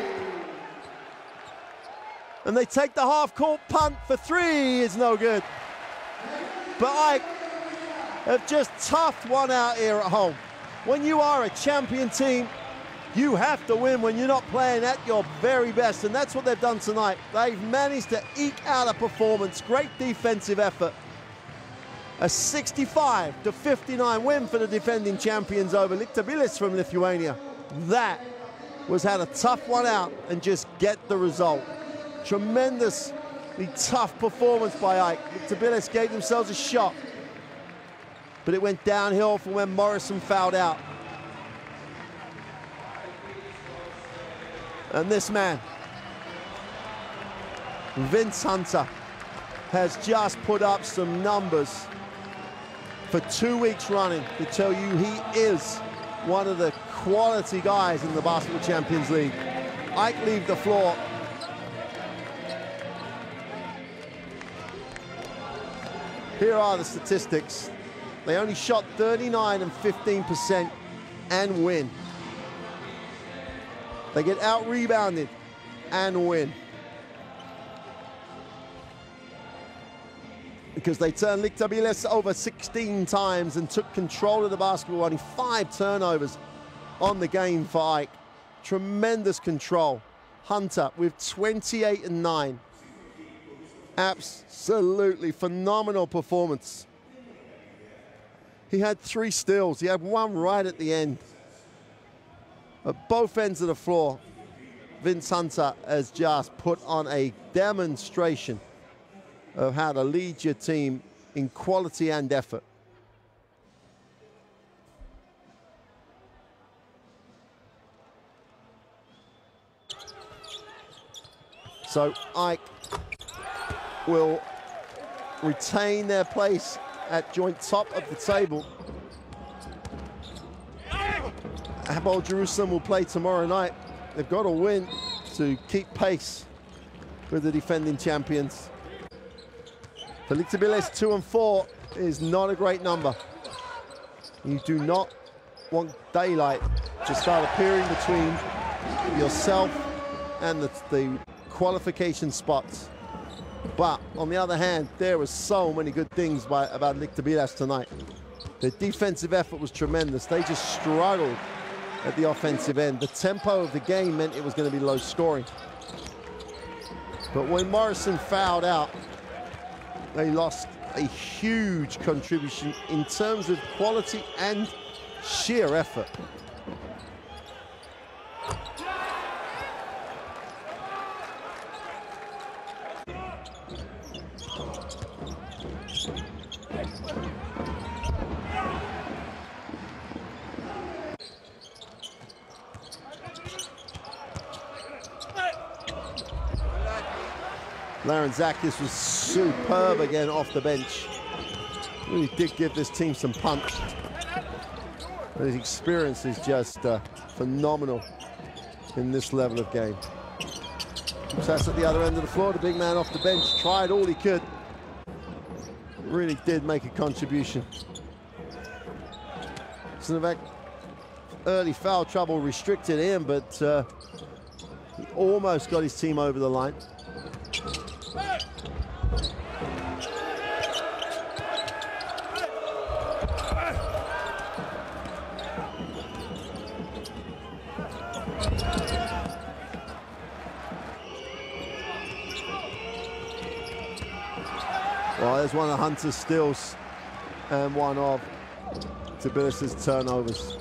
And they take the half-court punt for three. It's no good. But Ike have just toughed one out here at home. When you are a champion team, you have to win when you're not playing at your very best. And that's what they've done tonight. They've managed to eke out a performance. Great defensive effort. A sixty-five to fifty-nine win for the defending champions over Licktebilis from Lithuania. That was had a tough one out and just get the result. Tremendously tough performance by Ike. Licktebilis gave themselves a shot, but it went downhill from when Morrison fouled out. And this man, Vince Hunter, has just put up some numbers for two weeks running to tell you he is one of the quality guys in the Basketball Champions League. Ike leave the floor. Here are the statistics. They only shot thirty-nine and fifteen percent and win. They get out-rebounded and win. Because they turned Lichterbiles over sixteen times and took control of the basketball. Only five turnovers on the game for Ike. Tremendous control. Hunter with twenty-eight and nine. Absolutely phenomenal performance. He had three steals. He had one right at the end. At both ends of the floor, Vince Hunter has just put on a demonstration of how to lead your team in quality and effort. So Ike will retain their place at joint top of the table. Hapoel Jerusalem will play tomorrow night. They've got to win to keep pace with the defending champions. For Lichterbiles, two and four is not a great number. You do not want daylight to start appearing between yourself and the, the qualification spots. But on the other hand, there were so many good things by, about Lichterbiles tonight. The defensive effort was tremendous. They just struggled at the offensive end. The tempo of the game meant it was going to be low scoring. But when Morrison fouled out, they lost a huge contribution in terms of quality and sheer effort. Larentzakis was superb again off the bench. Really did give this team some punch. His experience is just uh, phenomenal in this level of game. That's at the other end of the floor. The big man off the bench tried all he could. Really did make a contribution. Sinovac, early foul trouble restricted him, but uh, he almost got his team over the line. Well, there's one of Hunter's steals and one of Lichterbiles' turnovers.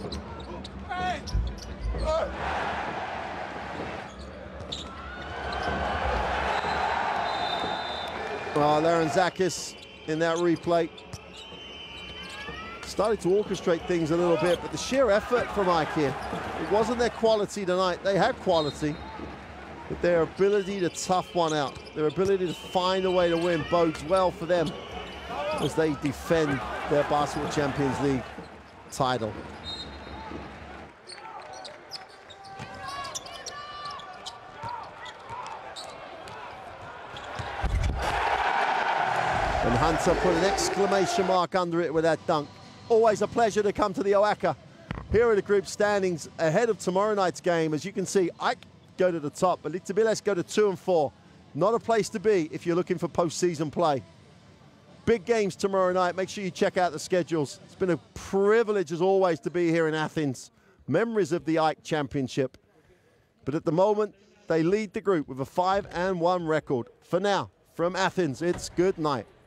Well, Larentzakis in that replay started to orchestrate things a little bit, but the sheer effort from Ike here, it wasn't their quality tonight. They had quality, but their ability to tough one out, their ability to find a way to win bodes well for them as they defend their Basketball Champions League title. And Hunter put an exclamation mark under it with that dunk. Always a pleasure to come to the O A C A. Here are the group standings ahead of tomorrow night's game. As you can see, Ike go to the top, but Lichterbiles go to two and four. Not a place to be if you're looking for postseason play. Big games tomorrow night. Make sure you check out the schedules. It's been a privilege, as always, to be here in Athens. Memories of the Ike Championship. But at the moment, they lead the group with a five and one record. For now, from Athens, it's good night.